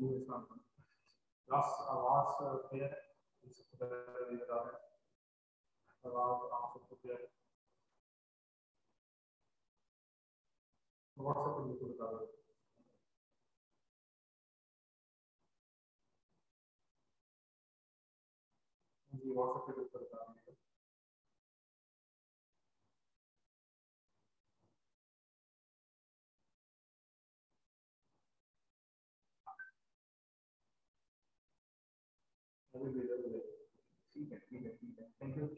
do is not last clear है सबसे पहले बता रहे हैं आप सबको क्लियर है व्हाट्सएप पे लिखो बता दो जी व्हाट्सएप पे लिखो बता दो अभी भेजो ठीक है ठीक है ठीक है थैंक यू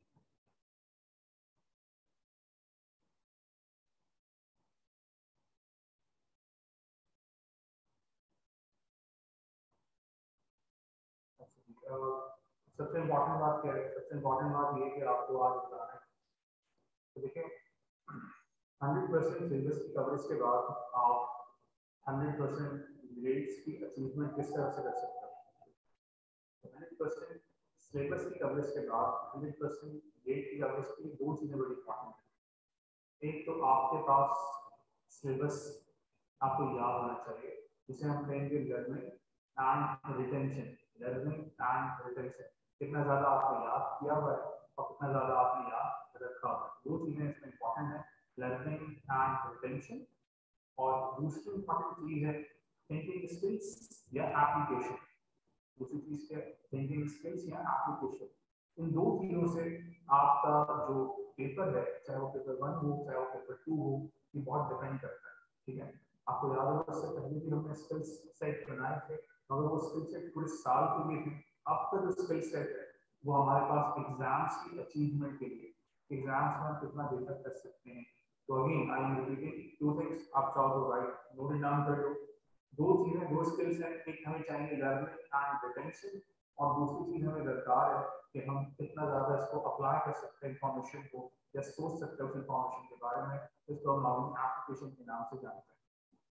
सबसे इम्पोर्टेंट बात क्या है सबसे इम्पोर्टेंट बात ये कि आपको आज बताना है तो देखिए 100% सिलेबस की कवरेज के बाद आप 100% ग्रेड्स की अचीवमेंट किस तरह से कर सकते हो 100% सिलेबस की कवरेज के बाद 100% ग्रेड की कवरेज के लिए दो चीज़ें बड़ी इंपॉर्टेंट है एक तो आपके पास सिलेबस आपको याद होना चाहिए जिसे हम कहेंगे लर्निंग एंड रिटेंशन कितना ज़्यादा आपने याद किया हुआ है और कितना ज़्यादा आपने याद रखा हुआ है दो चीज़ें इसमें इंपॉर्टेंट है लर्निंग एंड रिटेंशन और दूसरी इंपॉर्टेंट चीज़ है थिंकिंग स्किल्स या एप्लीकेशन दूसरी चीज़ क्या थिंकिंग स्किल्स या एप्लीकेशन इन दो चीज़ों से आपका जो पेपर है चाहे वो पेपर 1 हो चाहे वो पेपर 2 हो ये बहुत डिपेंड करता है ठीक है आपको याद होगा इससे पहले भी हमने स्किल्स सेट बनाए थे मगर वो स्किल सेट पूरे साल के लिए थे अब का जो स्किल सेट है वो हमारे पास एग्जाम्स की अचीवमेंट के लिए एग्जाम्स में हम कितना बेहतर कर सकते हैं तो again I am repeating two things आप चाहो तो राइट नोट इट डाउन कर लो दो चीजें दो स्किल्स हैं एक हमें चाहिए लर्निंग एंड रिटेंशन और दूसरी चीज हमें दरकार है कि हम कितना ज्यादा इसको अप्लाई कर सकते हैं इंफॉर्मेशन को या सोच सकते हैं उस इंफॉर्मेशन के बारे में जिसको हम नॉर्मल एप्लीकेशन के नाम से जानते हैं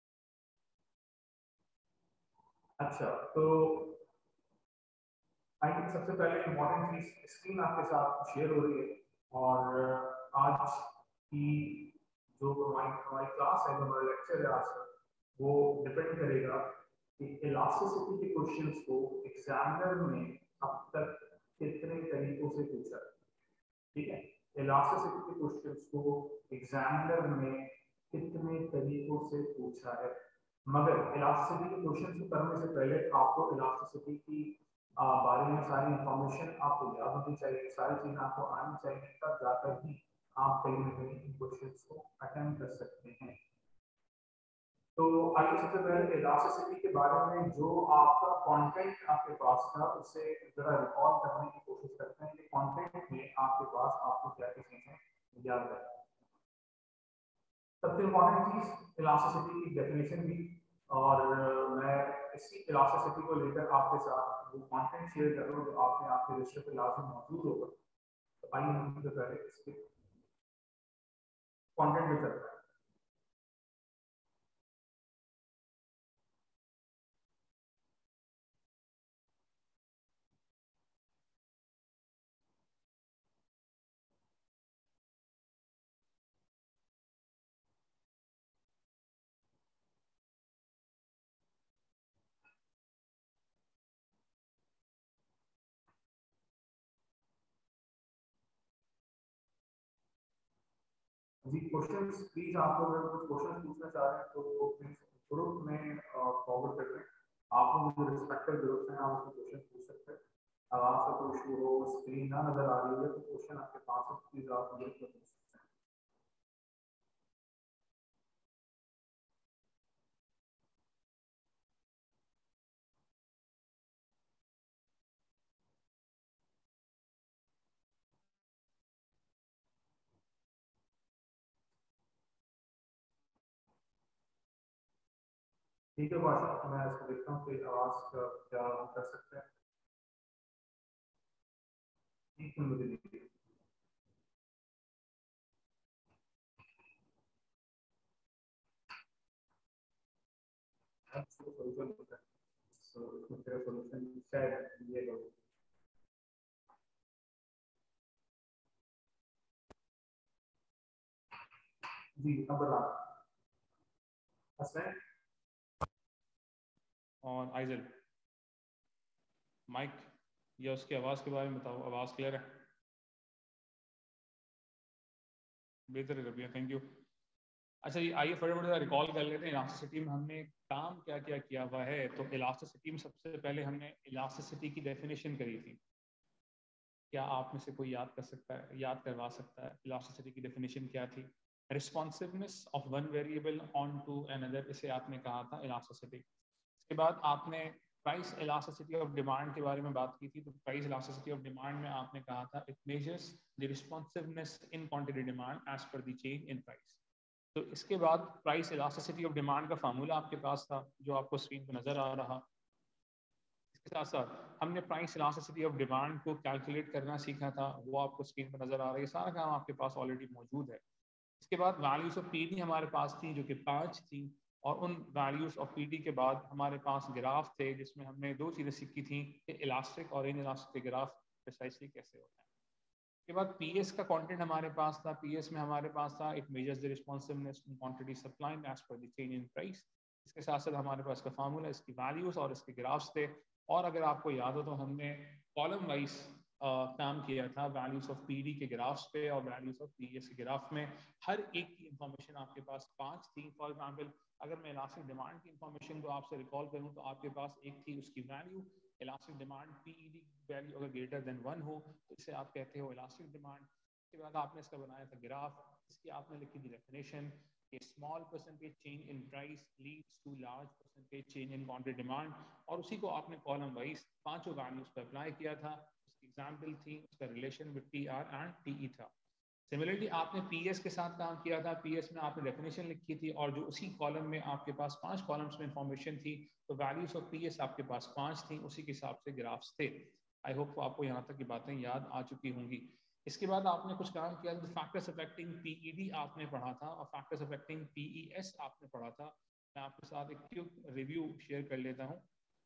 अच्छा तो आई थिंक सबसे पहले इम्पोर्टेंट चीज स्क्रीन आपके साथ शेयर हो रही है और आज की जो हमारी क्लास है जो हमारा लेक्चर है आज का वो डिपेंड करेगा कि इलास्टिसिटी के क्वेश्चंस को एग्जामिनर ने अब तक कितने तरीकों से पूछा ठीक है इलास्टिसिटी के क्वेश्चंस को एग्जामिनर ने कितने तरीकों से पूछा है मगर इलास्टिसिटी के क्वेश्चंस को करने से पहले आपको इलास्टिसिटी की बारे में सारी इंफॉर्मेशन आपको याद होनी चाहिए सारी चीजें आपको आनी चाहिए तब जाकर ही आप कहीं ना कहीं इन क्वेश्चंस को अटेम्प्ट कर सकते हैं तो आइए सबसे पहले इलास्टिसिटी के बारे में जो आपका कंटेंट आपके पास था उसे जरा रिकॉल करने की कोशिश करते हैं कि कंटेंट में आपके पास आपको क्या क्या चीजें याद है सबसे इम्पोर्टेंट चीज इलास्टिसिटी की डेफिनेशन भी और मैं इसी इलास्टिसिटी को लेकर आपके साथ वो कंटेंट शेयर कर रहा हूँ जो आपने आपके रजिस्टर पे लाजमी मौजूद होगा तो आइए हम सबसे पहले इसके कंटेंट में चलते हैं जी क्वेश्चंस प्लीज आप लोग अगर कुछ क्वेश्चन पूछना चाह रहे हैं तो प्लीज ग्रुप में फॉरवर्ड कर दें आप लोग जो रिस्पेक्टिव ग्रुप्स हैं आप उसमें क्वेश्चन पूछ सकते हैं अगर आपका कोई इशू हो स्क्रीन ना नजर आ रही है तो क्वेश्चन आपके पास है प्लीज आप ग्रुप में पूछ सकते हैं ठीक है भाषा मैं इसको देखता हूँ कि आवाज का क्या हम कर सकते हैं एक मिनट मुझे दीजिए सोल्यूशन होता है सो इसमें तेरा सोल्यूशन शायद ये हो जी अब बता और आइजल माइक या उसकी आवाज़ के बारे में बताओ, आवाज़ क्लियर है? बेहतर है रबिया, थैंक यू। अच्छा ये आइए फटाफट रिकॉल कर लेते हैं इलास्टिसिटी में हमने काम क्या क्या किया हुआ है। तो इलास्टिसिटी में सबसे पहले हमने इलास्टिसिटी की डेफिनेशन करी थी। क्या आप में से कोई याद कर सकता है, याद करवा सकता है इलास्टिसिटी की डेफिनेशन क्या थी? Responsiveness of one variable on to another, इसे आपने कहा था इलास्टिसिटी। इसके बाद आपने प्राइस इलास्टिसिटी ऑफ डिमांड के बारे में बात की थी। तो प्राइस इलास्टिसिटी ऑफ डिमांड में आपने कहा था it measures the responsiveness in quantity demand as per the change in price. तो इसके बाद प्राइस इलास्टिसिटी ऑफ डिमांड का फार्मूला आपके पास था जो आपको स्क्रीन पर नजर आ रहा। इसके साथ साथ हमने प्राइस इलास्टिसिटी ऑफ डिमांड को कैलकुलेट करना सीखा था, वो आपको स्क्रीन पर नजर आ रहा है। सारा काम आपके पास ऑलरेडी मौजूद है। इसके बाद वैल्यूज ऑफ पीडी हमारे पास थी जो कि 5 थी, और उन वैल्यूज ऑफ पीडी के बाद हमारे पास ग्राफ थे जिसमें हमने दो चीजें सीखी थी कि इलास्टिक और इन इलास्टिक ग्राफ प्रिसाइसली कैसे होता है। उसके बाद पीएस का कंटेंट हमारे पास था। पीएस में हमारे पास था it measures the responsiveness in quantity supplied as per the change in price. इसके साथ साथ हमारे पास का फार्मूला, इसकी वैल्यूज और इसके ग्राफ्स थे। और अगर आपको याद हो तो हमने कॉलम वाइज काम किया था वैल्यूज ऑफ पीडी के ग्राफ्स पे और वैल्यूज ऑफ पीएस के ग्राफ में। हर एक की इंफॉर्मेशन आपके पास 5 थी। फॉर एग्जांपल अगर मैं इलास्टिक डिमांड की इंफॉर्मेशन को आपसे रिकॉल करूं तो आपके पास एक थी उसकी value elastic demand, PED value अगर ग्रेटर देन 1 हो तो इसे आप कहते हो इलास्टिक डिमांड। उसके बाद आपने इसका बनाया था ग्राफ, इसकी आपने लिखी थी definition, a small percentage change in price leads to large percentage change in quantity demand, और उसी को आपने कॉलम वाइज पांचों वैल्यूज पर अप्लाई किया था। उसकी एग्जांपल थी, उसका relation with T R and TE था। सिमिलरली आपने पीएस के साथ काम किया था। पीएस में आपने डेफिनेशन लिखी थी और जो उसी कॉलम में आपके पास 5 कॉलम्स में इंफॉर्मेशन थी तो वैल्यूज ऑफ पीएस आपके पास 5 थी, उसी के हिसाब से ग्राफ्स थे। आई होप आपको यहाँ तक की बातें याद आ चुकी होंगी। इसके बाद आपने कुछ काम किया था, फैक्टर्स अफेक्टिंग पीईडी आपने पढ़ा था और फैक्टर्स अफेक्टिंग पीईएस आपने पढ़ा था। मैं आपके साथ एक क्विक रिव्यू शेयर कर लेता हूँ।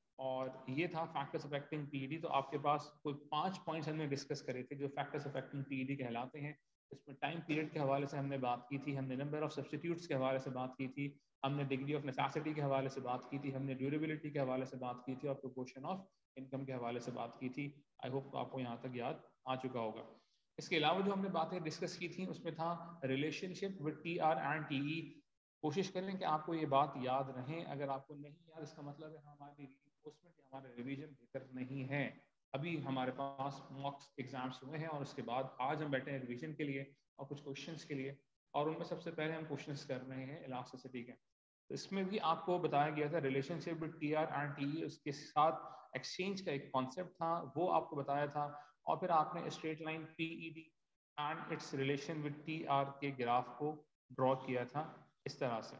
और ये था फैक्टर्स अफेक्टिंग पीईडी। तो आपके पास कोई 5 पॉइंट्स हमने डिस्कस करे थे जो फैक्टर्स अफेक्टिंग पीईडी कहलाते हैं। इसमें टाइम पीरियड के हवाले से हमने बात की थी, हमने नंबर ऑफ सब्स्टिट्यूट्स के हवाले से बात की थी, हमने डिग्री ऑफ नेसेसिटी के हवाले से बात की थी, हमने ड्यूरेबिलिटी के हवाले से बात की थी और प्रोपोर्शन ऑफ इनकम के हवाले से बात की थी। आई होप आपको यहाँ तक याद आ चुका होगा। इसके अलावा जो हमने बातें डिस्कस की थी उसमें था relationship with T R and TE. कोशिश करें कि आपको ये बात याद रहे। अगर आपको नहीं याद इसका मतलब है हमारी उसमें हमारा रिवीजन बेहतर नहीं है। अभी हमारे पास मॉक एग्जाम्स हुए हैं और उसके बाद आज हम बैठे हैं रिवीजन के लिए और कुछ क्वेश्चंस के लिए, और उनमें सबसे पहले हम क्वेश्चंस कर रहे हैं इलास्टिसिटी के। तो इसमें भी आपको बताया गया था relationship with T R and T, उसके साथ एक्सचेंज का एक कॉन्सेप्ट था वो आपको बताया था। और फिर आपने straight line PED and its relation with T R के ग्राफ को ड्रॉ किया था इस तरह से।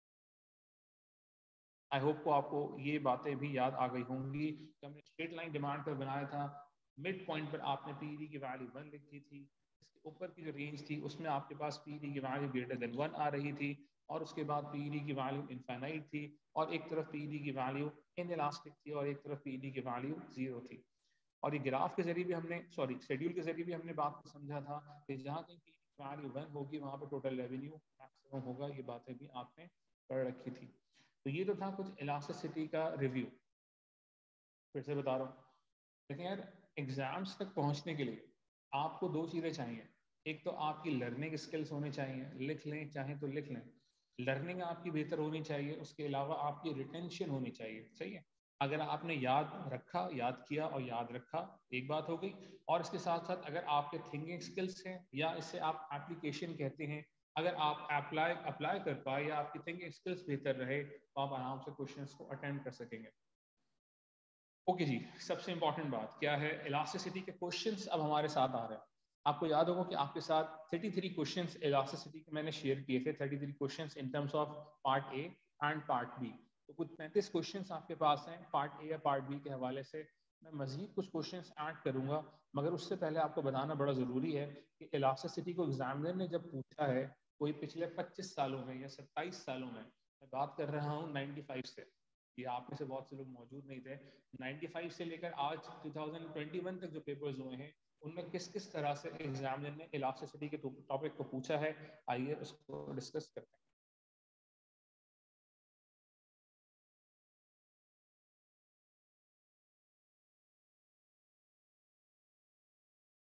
आई होप को आपको ये बातें भी याद आ गई होंगी। तो हमने स्ट्रेट लाइन डिमांड पर बनाया था। मिड पॉइंट पर आपने पीडी की वैल्यू 1 लिखी थी। इसके ऊपर की जो रेंज थी उसमें आपके पास पीडी की वैल्यू ग्रेटर देन 1 आ रही थी, और उसके बाद पीडी की वैल्यू इनफाइनाइट थी, और एक तरफ पीडी की वैल्यू इनइलास्टिक थी और एक तरफ पीडी की वैल्यू 0 थी। और ये ग्राफ के जरिए भी हमने शेड्यूल के जरिए भी हमने बात को समझा था कि जहाँ कहीं पीडी की वैल्यू 1 होगी वहाँ पर टोटल रेवेन्यू मैक्सिमम होगा। ये बातें भी आपने पढ़ रखी थी। तो ये तो था कुछ इलास्टिसिटी का रिव्यू। फिर से बता रहा हूँ, लेकिन यार एग्जाम्स तक पहुंचने के लिए आपको दो चीज़ें चाहिए। एक तो आपकी लर्निंग स्किल्स होने चाहिए, लिख लें चाहे तो लिख लें, लर्निंग आपकी बेहतर होनी चाहिए। उसके अलावा आपकी रिटेंशन होनी चाहिए, सही है। अगर आपने याद रखा, याद किया और याद रखा, एक बात हो गई। और इसके साथ साथ अगर आपके थिंकिंग स्किल्स हैं या इसे आप एप्लीकेशन कहते हैं, अगर आप अप्लाई अप्लाई कर पाए या आपकी थिंकिंग स्किल्स बेहतर रहे तो आप आराम से क्वेश्चंस को अटेम्प्ट कर सकेंगे। ओके जी, सबसे इंपॉर्टेंट बात क्या है, इलास्टिसिटी के क्वेश्चंस अब हमारे साथ आ रहे हैं। आपको याद होगा कि आपके साथ 33 क्वेश्चंस इलास्टिसिटी के मैंने शेयर किए थे, 33 questions in terms of part A and part B. तो कुछ 35 क्वेश्चंस आपके पास हैं पार्ट ए या पार्ट बी के हवाले से। मैं मजीद कुछ क्वेश्चंस ऐड करूंगा, मगर उससे पहले आपको बताना बड़ा ज़रूरी है कि इलास्टिसिटी को एग्जामिनर ने जब पूछा है, कोई पिछले 25 सालों में या 27 सालों में, मैं बात कर रहा हूँ 95 से, ये आप में से बहुत से लोग मौजूद नहीं थे, 95 से लेकर आज 2021 तक जो पेपर्स हुए हैं उनमें किस किस तरह से एग्जामिनर ने इलास्टिसिटी के टॉपिक को पूछा है, आइए उसको डिस्कस करते हैं।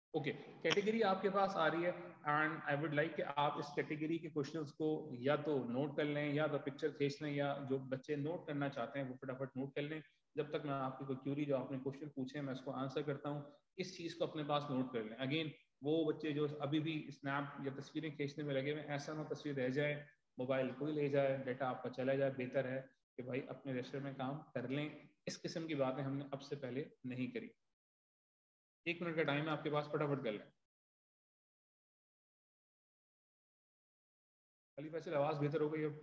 ओके, कैटेगरी आपके पास आ रही है एंड आई वुड लाइक कि आप इस कैटेगरी के क्वेश्चंस को या तो नोट कर लें या तो पिक्चर खींच लें, या जो बच्चे नोट करना चाहते हैं वो फटाफट नोट कर लें। जब तक मैं आपकी कोई क्यूरी जो आपने क्वेश्चन पूछे मैं उसको आंसर करता हूँ, इस चीज़ को अपने पास नोट कर लें। अगेन वो बच्चे जो अभी भी स्नैप या तस्वीरें खींचने में लगे हुए, ऐसा ना तस्वीर रह जाए, मोबाइल कोई ले जाए, डाटा आपका चला जाए। बेहतर है कि भाई अपने रजिस्टर में काम कर लें। इस किस्म की बातें हमने अब से पहले नहीं करी। 1 मिनट का टाइम है आपके पास, फटाफट कर लें। खाली वैसे आवाज बेहतर हो गई अब?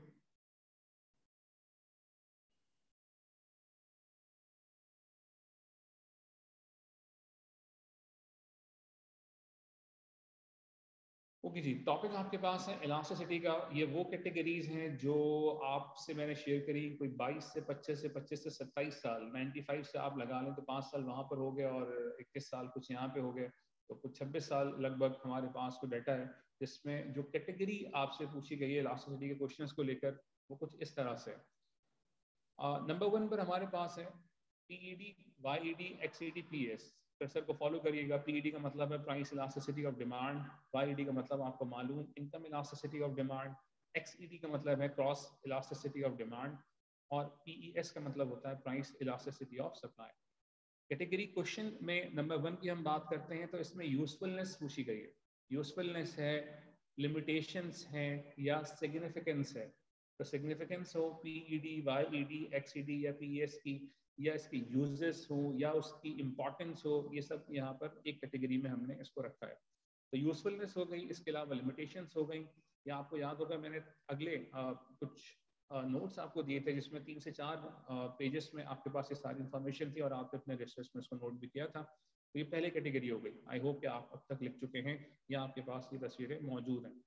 ओके जी, टॉपिक आपके पास है इलास्टिसिटी का। ये वो कैटेगरीज हैं जो आपसे मैंने शेयर करी, कोई 22 से 25 से 25 से 27 साल, 95 से आप लगा लें तो 5 साल वहाँ पर हो गए और 21 साल कुछ यहाँ पे हो गए, तो कुछ 26 साल लगभग हमारे पास को डाटा है जिसमें जो कैटेगरी आपसे पूछी गई है इलास्टिसिटी के क्वेश्चंस को लेकर वो कुछ इस तरह से। नंबर 1 पर हमारे पास है PED, YED, XED, PS. Cursor को फॉलो करिएगा। पीईडी का मतलब है price elasticity of demand, YED का मतलब आपको मालूम income elasticity of demand, XED का मतलब है क्रॉस इलास्टिसिटी ऑफ डिमांड, और पीईएस का मतलब होता है price elasticity of supply. Category question में नंबर 1 की हम बात करते हैं तो इसमें यूजफुलनेस पूछी गई है। यूजफुलनेस है, लिमिटेशंस है या सिग्निफिकेंस है। तो सिग्निफिकेंस हो पीईडी, वाईईडी, एक्सईडी या पीएस की, या इसकी यूजेस हो या उसकी इंपॉर्टेंस हो, ये सब यहाँ पर एक कैटेगरी में हमने इसको रखा है। तो यूजफुलनेस हो गई, इसके अलावा लिमिटेशंस हो गई। या आपको याद होगा मैंने अगले कुछ नोट्स आपको दिए थे जिसमें 3 से 4 पेजेस में आपके पास ये सारी इन्फॉर्मेशन थी और आपने अपने रिसर्च में इसको नोट भी किया था। तो ये पहले कैटेगरी हो गई। आई होप कि आप अब तक लिख चुके हैं या आपके पास ये तस्वीरें मौजूद हैं।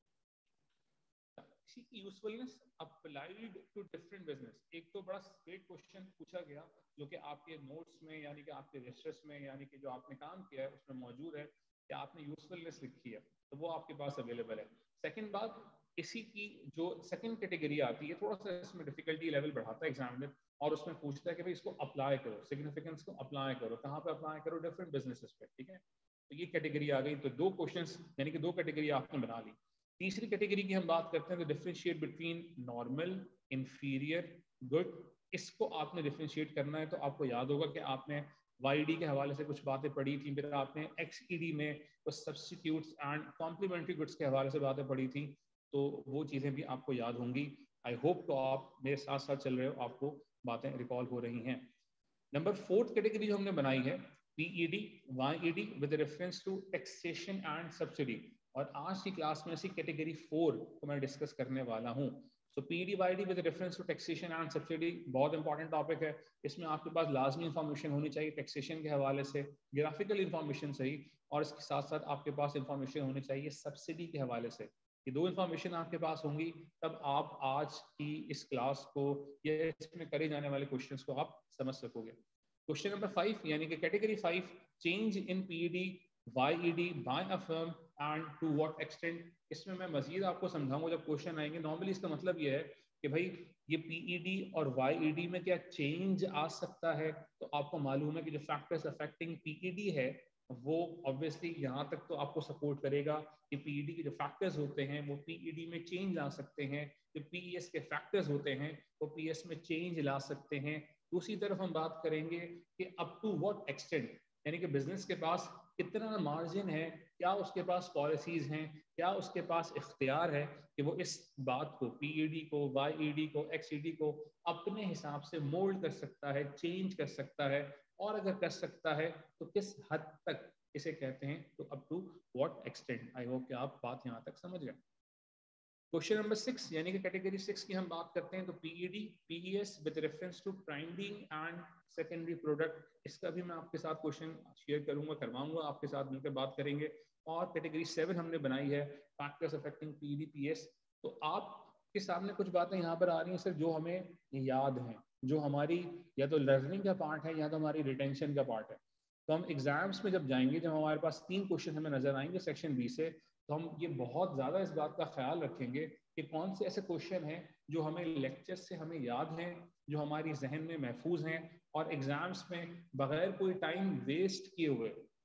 इसी की usefulness applied to different business. एक तो बड़ा स्ट्रेट क्वेश्चन पूछा गया जो कि आपके नोट्स में यानी कि आपके रिसर्च में यानी कि जो आपने काम किया है उसमें मौजूद है कि आपने यूजफुलनेस लिखी है, तो वो आपके पास अवेलेबल है। सेकंड बात, इसी की जो सेकंड कैटेगरी आती है थोड़ा सा इसमें डिफिकल्टी लेवल बढ़ाता है एग्जामिनर, और उसमें पूछता है कि भाई इसको अप्लाई करो, सिग्निफिकेंस को अप्लाई करो, कहाँ पे अप्लाई करो, डिफरेंट बिजनेसेस पे। ठीक है, तो ये कैटेगरी आ गई। तो 2 क्वेश्चंस यानी कि 2 कैटेगरी आपने बना ली। तीसरी कैटेगरी की हम बात करते हैं तो differentiate between normal, inferior, good. इसको आपने डिफरेंशिएट करना है तो आपको याद होगा कि आपने वाईडी के हवाले से कुछ बातें पढ़ी थी, फिर आपने एक्सईडी में कुछ सब्स्टिट्यूट्स एंड कॉम्प्लीमेंट्री गुड्स के हवाले से बातें पढ़ी थी, तो वो चीज़ें भी आपको याद होंगी। आई होप तो आप मेरे साथ साथ चल रहे हो, आपको बातें रिकॉल हो रही हैं। नंबर 4th कैटेगरी जो हमने बनाई है PED, YED with reference to taxation and subsidy, और आज की क्लास में इसी कैटेगरी 4 को मैं डिस्कस करने वाला हूँ। So PED YD with reference to taxation and subsidy बहुत इंपॉर्टेंट टॉपिक है। इसमें आपके पास लाजमी इंफॉर्मेशन होनी चाहिए टैक्सेशन के हवाले से, ग्राफिकल इंफॉर्मेशन सही, और इसके साथ साथ आपके पास इंफॉर्मेशन होनी चाहिए सब्सिडी के हवाले से। ये 2 इंफॉर्मेशन आपके पास होंगी तब आप आज की इस क्लास को या इसमें करे जाने वाले क्वेश्चंस को आप समझ सकोगे। क्वेश्चन नंबर 5 यानी कि category 5, change in PED, YED by a firm and to what extent. इसमें मैं मजीद आपको समझाऊंगा जब क्वेश्चन आएंगे। नॉर्मली इसका मतलब ये है कि भाई ये पीईडी और वाईईडी में क्या चेंज आ सकता है, तो आपको मालूम है कि जो फैक्टर्स अफेक्टिंग पीईडी है वो ऑब्वियसली यहाँ तक तो आपको सपोर्ट करेगा कि पीईडी के जो फैक्टर्स होते हैं वो पीईडी में चेंज ला सकते हैं, जो पीईएस के फैक्टर्स होते हैं वो पीएस में चेंज ला सकते हैं। दूसरी तरफ हम बात करेंगे कि अप टू व्हाट एक्सटेंट, यानी कि बिजनेस के पास कितना मार्जिन है, क्या उसके पास पॉलिसीज हैं, क्या उसके पास इख्तियार है कि वो इस बात को पीईडी को, वाईईडी को, एक्सईडी को अपने हिसाब से मोल्ड कर सकता है, चेंज कर सकता है, और अगर कर सकता है तो किस हद तक इसे कहते हैं, तो up to what extent. I hope कि आप बात यहाँ तक समझ गए। क्वेश्चन नंबर 6 यानी कि कैटेगरी 6 की हम बात करते हैं तो PED, PES with reference to primary and secondary product. इसका भी मैं आपके साथ क्वेश्चन शेयर करूंगा, करवाऊंगा, आपके साथ मिलकर बात करेंगे। और कैटेगरी 7 हमने बनाई है फैक्टर्स अफेक्टिंग पीईडी, पीएस। तो आपके सामने कुछ बातें यहाँ पर आ रही हैं सर जो हमें याद हैं, जो हमारी या तो लर्निंग का पार्ट है या तो हमारी रिटेंशन का पार्ट है। तो हम एग्जाम्स में जब जाएंगे, जब हमारे पास 3 क्वेश्चन हमें नजर आएंगे सेक्शन बी से, तो हम ये बहुत ज़्यादा इस बात का ख्याल रखेंगे कि कौन से ऐसे क्वेश्चन हैं जो हमें लेक्चर से हमें याद हैं, जो हमारी जहन में महफूज हैं, और एग्जाम्स में बगैर कोई टाइम वेस्ट किए हुए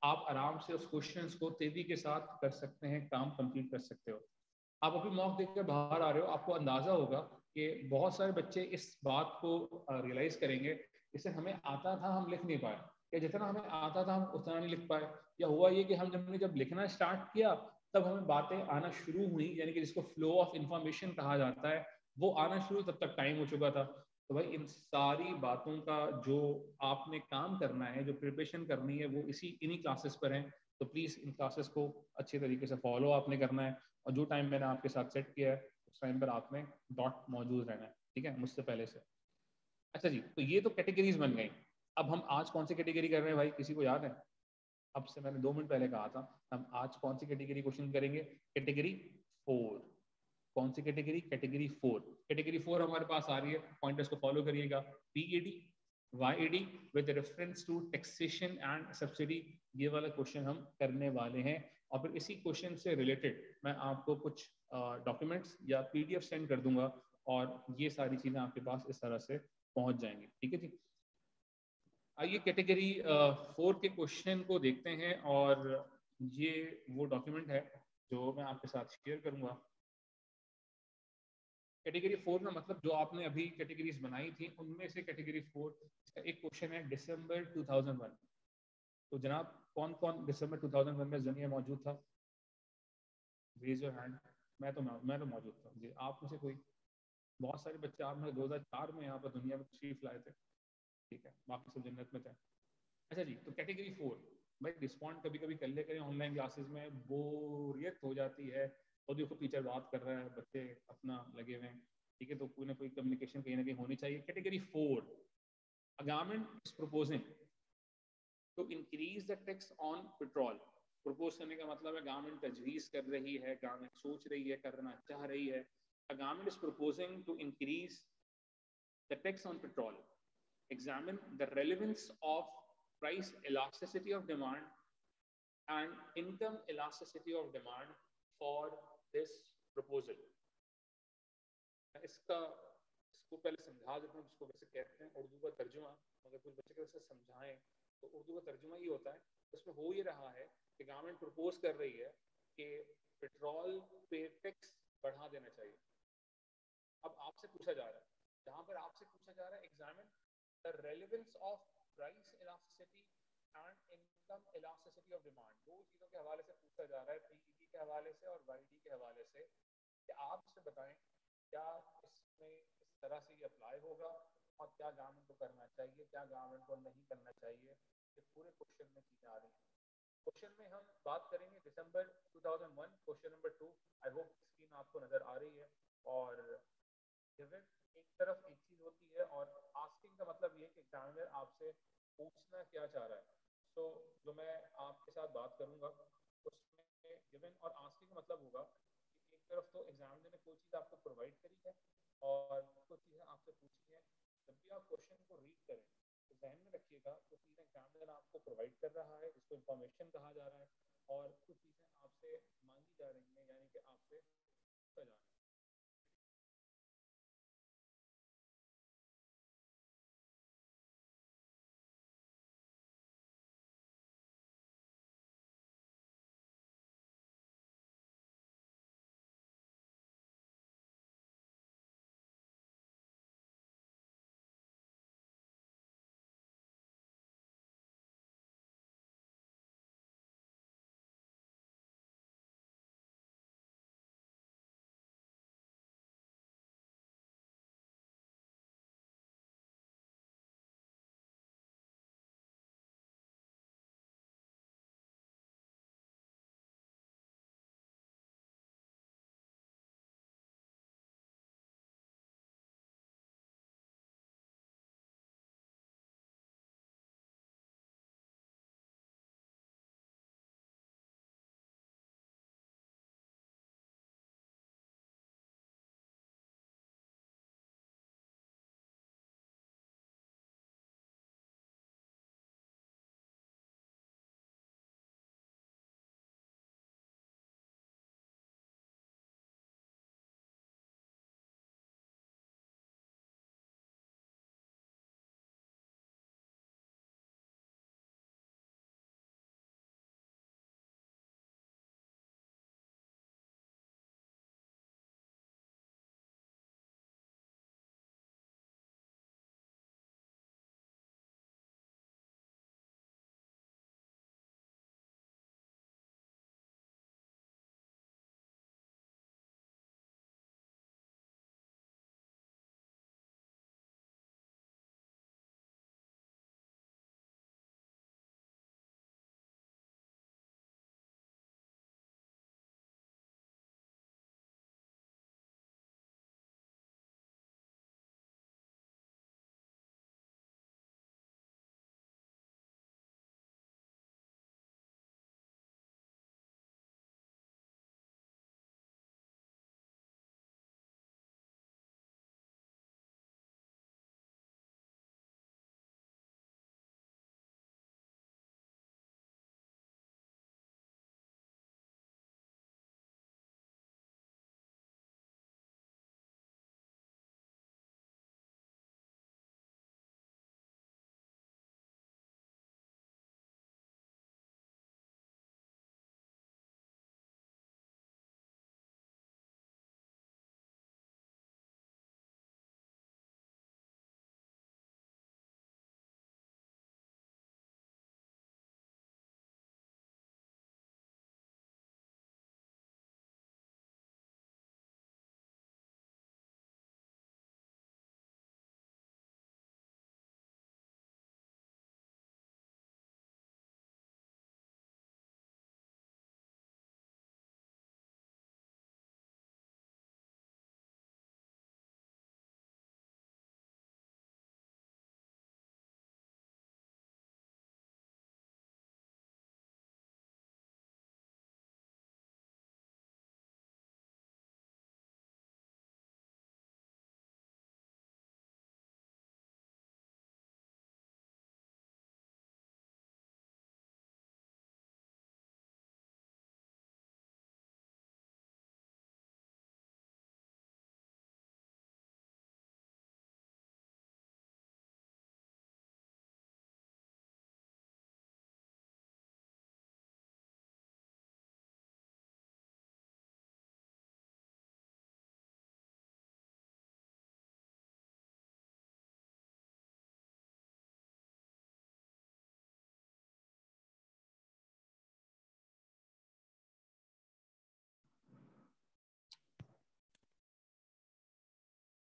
आप आराम से उस क्वेश्चंस को तेजी के साथ कर सकते हैं, काम कंप्लीट कर सकते हो। आप अभी मॉक देखकर बाहर आ रहे हो, आपको अंदाजा होगा कि बहुत सारे बच्चे इस बात को रियलाइज करेंगे, इसे हमें आता था हम लिख नहीं पाए, या जितना हमें आता था हम उतना नहीं लिख पाए, या हुआ ये कि हम जब लिखना स्टार्ट किया तब हमें बातें आना शुरू हुई, यानी कि जिसको फ्लो ऑफ इंफॉर्मेशन कहा जाता है वो आना शुरू, तब तक टाइम हो चुका था। तो भाई इन सारी बातों का जो आपने काम करना है, जो प्रिपरेशन करनी है, वो इन्हीं क्लासेस पर है। तो प्लीज़ इन क्लासेस को अच्छे तरीके से फॉलो आपने करना है, और जो टाइम मैंने आपके साथ सेट किया है उस टाइम पर आपने डॉट मौजूद रहना है, ठीक है, मुझसे पहले से। अच्छा जी, तो ये तो कैटेगरीज बन गई। अब हम आज कौन सी कैटेगरी कर रहे हैं भाई, किसी को याद है? अब से मैंने 2 मिनट पहले कहा था, हम आज कौन सी कैटेगरी क्वेश्चन करेंगे? कैटेगरी 4। कौन सी कैटेगरी? कैटेगरी 4। कैटेगरी 4 हमारे पास आ रही है, पॉइंटर्स को फॉलो करिएगा। PED, YED with reference to taxation and subsidy, ये वाला क्वेश्चन हम करने वाले हैं। और फिर इसी क्वेश्चन से रिलेटेड मैं आपको कुछ डॉक्यूमेंट्स या पीडीएफ सेंड कर दूंगा, और ये सारी चीज़ें आपके पास इस तरह से पहुंच जाएंगी, ठीक है जी। आइए कैटेगरी 4 के क्वेश्चन को देखते हैं, और ये वो डॉक्यूमेंट है जो मैं आपके साथ शेयर करूंगा। कैटेगरी 4 का मतलब जो आपने अभी कैटेगरीज बनाई थी उनमें से कैटेगरी 4 एक क्वेश्चन है दिसंबर 2001। तो जनाब कौन कौन दिसंबर 2001 में जमीन मौजूद था? Raise your hand. मैं तो मौजूद था जी। आप में से कोई? बहुत सारे बच्चे आप में 2004 में यहाँ पर दुनिया में तशरीफ लाए थे, ठीक है, बाकी सब जन्नत में थे। अच्छा जी, तो कैटेगरी 4, भाई रिस्पॉन्ड कभी कभी कर ले करें, ऑनलाइन क्लासेस में बोरियत हो जाती है, और देखो टीचर बात कर रहा है, बच्चे अपना लगे हुए हैं, ठीक है, तो कोई ना कोई कम्युनिकेशन कहीं ना कहीं होनी चाहिए। Category 4, a government is proposing to increase the tax on petrol। Propose करने का मतलब है गवर्नमेंट तजवीज कर रही है, गवर्नमेंट सोच रही है, करना चाह रही है। A government is proposing to increase the tax on petrol। Examine the relevance of price elasticity of demand and income elasticity of demand for this proposal। इसका इसको पहले समझा देता हूँ, इसको कैसे कहते हैं, उर्दू का तर्जुमा। अगर कुछ बच्चे कैसे समझाएं तो उर्दू का तर्जुमा ये होता है, उसमें हो ये रहा है कि गवर्नमेंट प्रपोज कर रही है कि पेट्रोल पे टैक्स बढ़ा देना चाहिए। अब आपसे पूछा जा रहा है, जहां पर आपसे पूछा जा रहा है examine the relevance of price elasticity and income elasticity of demand. दो चीजों के हवाले से पूछा जा रहा है, पीईडी के हवाले से और वाईडी के हवाले से, कि आप इससे बताएं क्या इसमें इस तरह से ये अप्लाई होगा, और क्या गवर्नमेंट को करना चाहिए, क्या गवर्नमेंट को नहीं करना चाहिए। ये पूरे क्वेश्चन में चीजें आ रही हैं। क्वेश्चन में हम बात करेंगे दिसंबर 2001, question number 2। I hope screen आपको नजर आ रही है। और गिवन एक तरफ एक चीज होती है, और आस्किंग का मतलब ये कि एग्जामिनर आपसे पूछना क्या चाह रहा है। तो जो मैं आपके साथ बात करूंगा उसमें गिवन और आस्किंग का मतलब होगा कि एक तरफ तो एग्जामिनर ने कोई चीज़ आपको प्रोवाइड करी है और कुछ चीज़ें आपसे पूछी है। जब भी आप क्वेश्चन को रीड करें तो ध्यान में रखिएगा कुछ चीज़ें एग्जामिनर आपको प्रोवाइड कर रहा है, जिसको इन्फॉर्मेशन कहा जा रहा है, और कुछ चीज़ें आपसे मांगी जा रही हैं, यानी कि आपसे पूछा जा रहा है।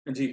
जी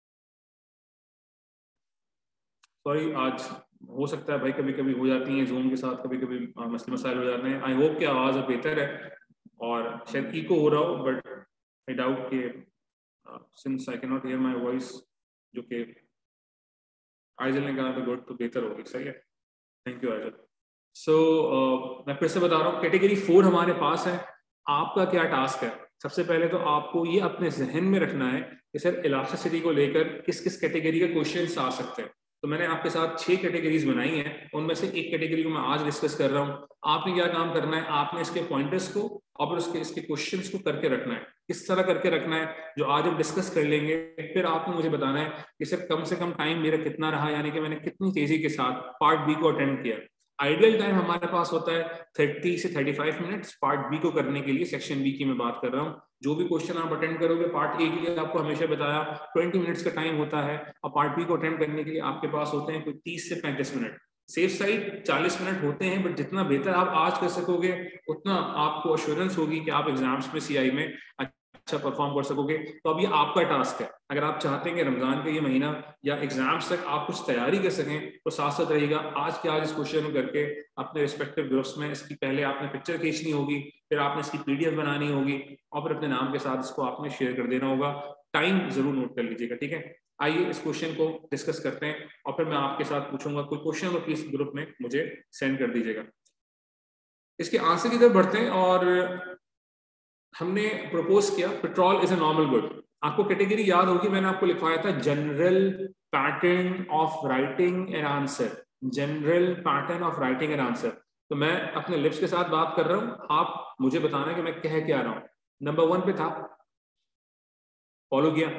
सॉरी, आज हो सकता है भाई कभी कभी हो जाती है जूम के साथ, कभी कभी मसले मसाइल हो जाते हैं। आई होप कि आवाज़ अब बेहतर है और शायद इको हो रहा हो, बट आई डाउट कि since I can not hear my voice, जो कि आइजल ने कहा तो गुड, तो बेहतर होगी। सही है, थैंक यू आइजल। सो मैं फिर से बता रहा हूँ, कैटेगरी 4 हमारे पास है। आपका क्या टास्क है? सबसे पहले तो आपको ये अपने जहन में रखना है कि सर इलास्टिसिटी को लेकर किस किस कैटेगरी के क्वेश्चंस आ सकते हैं। तो मैंने आपके साथ 6 कैटेगरीज बनाई हैं, उनमें से एक कैटेगरी को मैं आज डिस्कस कर रहा हूँ। आपने क्या काम करना है, आपने इसके पॉइंटर्स को और उसके इसके क्वेश्चंस को करके रखना है। किस तरह करके रखना है, जो आज हम डिस्कस कर लेंगे। फिर आपने मुझे बताना है कि सर कम से कम टाइम मेरा कितना रहा, यानी कि मैंने कितनी तेजी के साथ पार्ट बी को अटेंड किया। आइडियल टाइम हमारे पास होता है 30 से 35 मिनट्स पार्ट बी को करने के लिए। सेक्शन बी की मैं बात कर रहा हूँ। जो भी क्वेश्चन आप अटेंड करोगे, पार्ट ए के लिए आपको हमेशा बताया 20 मिनट्स का टाइम होता है, और पार्ट बी को अटेंड करने के लिए आपके पास होते हैं कोई 30 से 35 मिनट। सेफ साइड 40 मिनट होते हैं, बट जितना बेहतर आप आज कर सकोगे उतना आपको अश्योरेंस होगी कि आप एग्जाम्स में सीआई में अच्छा परफॉर्म कर सकोगे। तो अब ये आपका टास्क है। अगर आप चाहते हैं कि रमजान का ये महीना या एग्जाम्स तक आप कुछ तैयारी कर सकें, तो साथ साथ रहिएगा। आज के आज इस क्वेश्चन को करके अपने रिस्पेक्टिव ग्रुप्स में इसकी पहले आपने पिक्चर खींचनी होगी, फिर आपने इसकी पीडीएफ बनानी होगी, और फिर अपने नाम के साथ इसको आपने शेयर कर देना होगा। टाइम जरूर नोट कर लीजिएगा, ठीक है। आइए इस क्वेश्चन को डिस्कस करते हैं, और फिर मैं आपके साथ पूछूंगा। कोई क्वेश्चन हो प्लीज ग्रुप में मुझे सेंड कर दीजिएगा। इसके आंसर की तरफ बढ़ते हैं, और हमने प्रपोज किया petrol is a normal good. आपको कैटेगरी याद होगी, मैंने आपको लिखवाया था general pattern of writing an answer. General pattern of writing an answer. तो मैं अपने लिप्स के साथ बात कर रहा हूं, आप मुझे बताना कि मैं कह क्या रहा हूं। नंबर 1 पे था, फॉलो किया।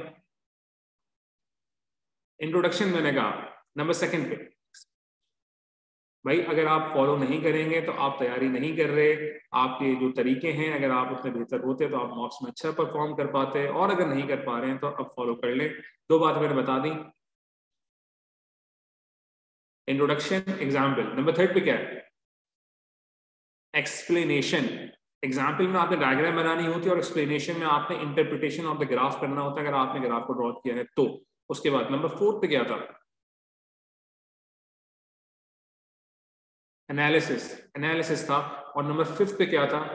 इंट्रोडक्शन मैंने कहा। नंबर 2 पे, भाई अगर आप फॉलो नहीं करेंगे तो आप तैयारी नहीं कर रहे। आपके जो तरीके हैं, अगर आप उतने बेहतर होते तो आप मॉक्स में अच्छा परफॉर्म कर पाते, और अगर नहीं कर पा रहे हैं तो अब फॉलो कर लें। 2 बातें मैंने बता दी, इंट्रोडक्शन, एग्जाम्पल। नंबर 3 पे क्या है, एक्सप्लेनेशन। एग्जाम्पल में आपने डायग्राम बनानी होती है, और एक्सप्लेनेशन में आपने इंटरप्रिटेशन ऑफ द ग्राफ करना होता है, अगर आपने ग्राफ को ड्रॉ किया है तो। उसके बाद नंबर 4 पे क्या था, एनालिसिस था। और नंबर 5 पे क्या था,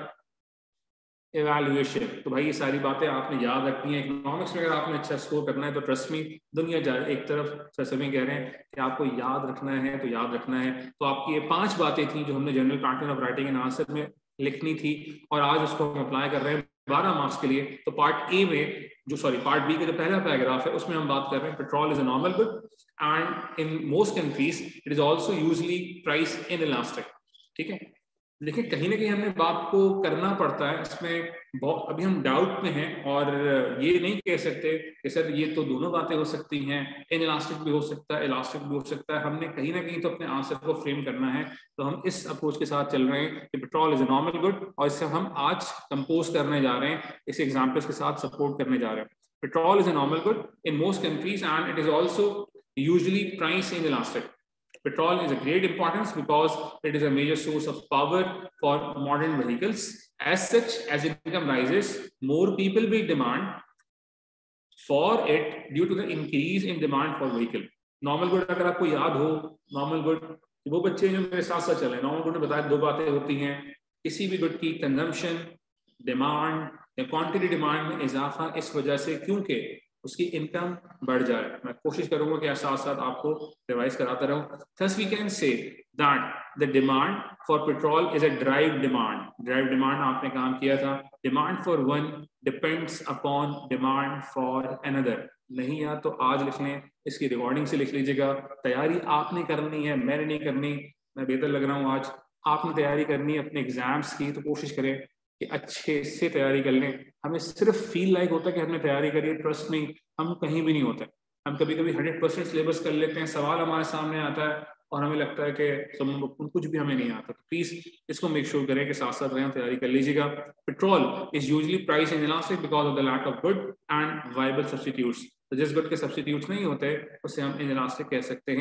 इवैल्यूएशन। तो भाई ये सारी बातें आपने याद रखनी है। इकोनॉमिक्स में अगर आपने अच्छा स्कोर करना है तो ट्रस्ट मी, दुनिया जाए एक तरफ। सर सभी कह रहे हैं कि आपको याद रखना है, तो याद रखना है। तो आपकी ये 5 बातें थी जो हमने general pattern of writing an answer में लिखनी थी, और आज उसको हम अप्लाई कर रहे हैं 12 मार्क्स के लिए। तो पार्ट ए में पार्ट बी का जो पहला पैराग्राफ है, उसमें हम बात कर रहे हैं petrol is a normal good and in most countries it is also usually price inelastic. ठीक है, देखिए कहीं ना कहीं हमें बात को करना पड़ता है इसमें। बहुत अभी हम डाउट में हैं, और ये नहीं कह सकते कि सर ये तो दोनों बातें हो सकती हैं, इन इलास्टिक भी हो सकता है, इलास्टिक भी हो सकता है। हमने कहीं ना कहीं तो अपने आंसर को फ्रेम करना है। तो हम इस अप्रोच के साथ चल रहे हैं कि petrol is a normal good, और इससे हम आज कंपोज करने जा रहे हैं, इस एग्जाम्पल्स के साथ सपोर्ट करने जा रहे हैं। Petrol is a normal good in most countries and it is also usually price inelastic. Petrol is a great importance because it is a major source of power for modern vehicles. As such, as income rises, more people will demand for it due to the increase in demand for vehicle. Normal good अगर आपको याद हो, normal good वो बच्चे जो मेरे साथ साथ चले, normal good में बताया 2 बातें होती हैं। किसी भी गुड की कंजम्पशन, डिमांड या क्वांटिटी डिमांड में इजाफा इस वजह से क्योंकि उसकी इनकम बढ़ जाए। मैं कोशिश करूंगा कि साथ साथ आपको रिवाइज कराता रहूं। Thus we can say that the demand for petrol is a derived demand. Derived demand आपने काम किया था। Demand for one depends upon demand for another. नहीं यार तो आज लिख लें, इसकी रिकॉर्डिंग से लिख लीजिएगा। तैयारी आपने करनी है, मैंने नहीं करनी। मैं बेहतर लग रहा हूँ आज, आपने तैयारी करनी है अपने एग्जाम्स की, तो कोशिश करें कि अच्छे से तैयारी कर लें। हमें सिर्फ फील लाइक होता है कि हमने तैयारी करी है, ट्रस्ट नहीं, हम कहीं भी नहीं होते। हम कभी कभी 100% सिलेबस कर लेते हैं, सवाल हमारे सामने आता है और हमें लगता है कि कुछ भी हमें नहीं आता। तो प्लीज इसको मेक श्योर करें कि साथ साथ रहें, तैयारी कर लीजिएगा। Petrol is usually price inelastic because of the lack of good and viable substitutes. तो जिस गुड के सब्स्टिट्यूट्स नहीं होते उसे हम इन इलास्टिक कह सकते हैं।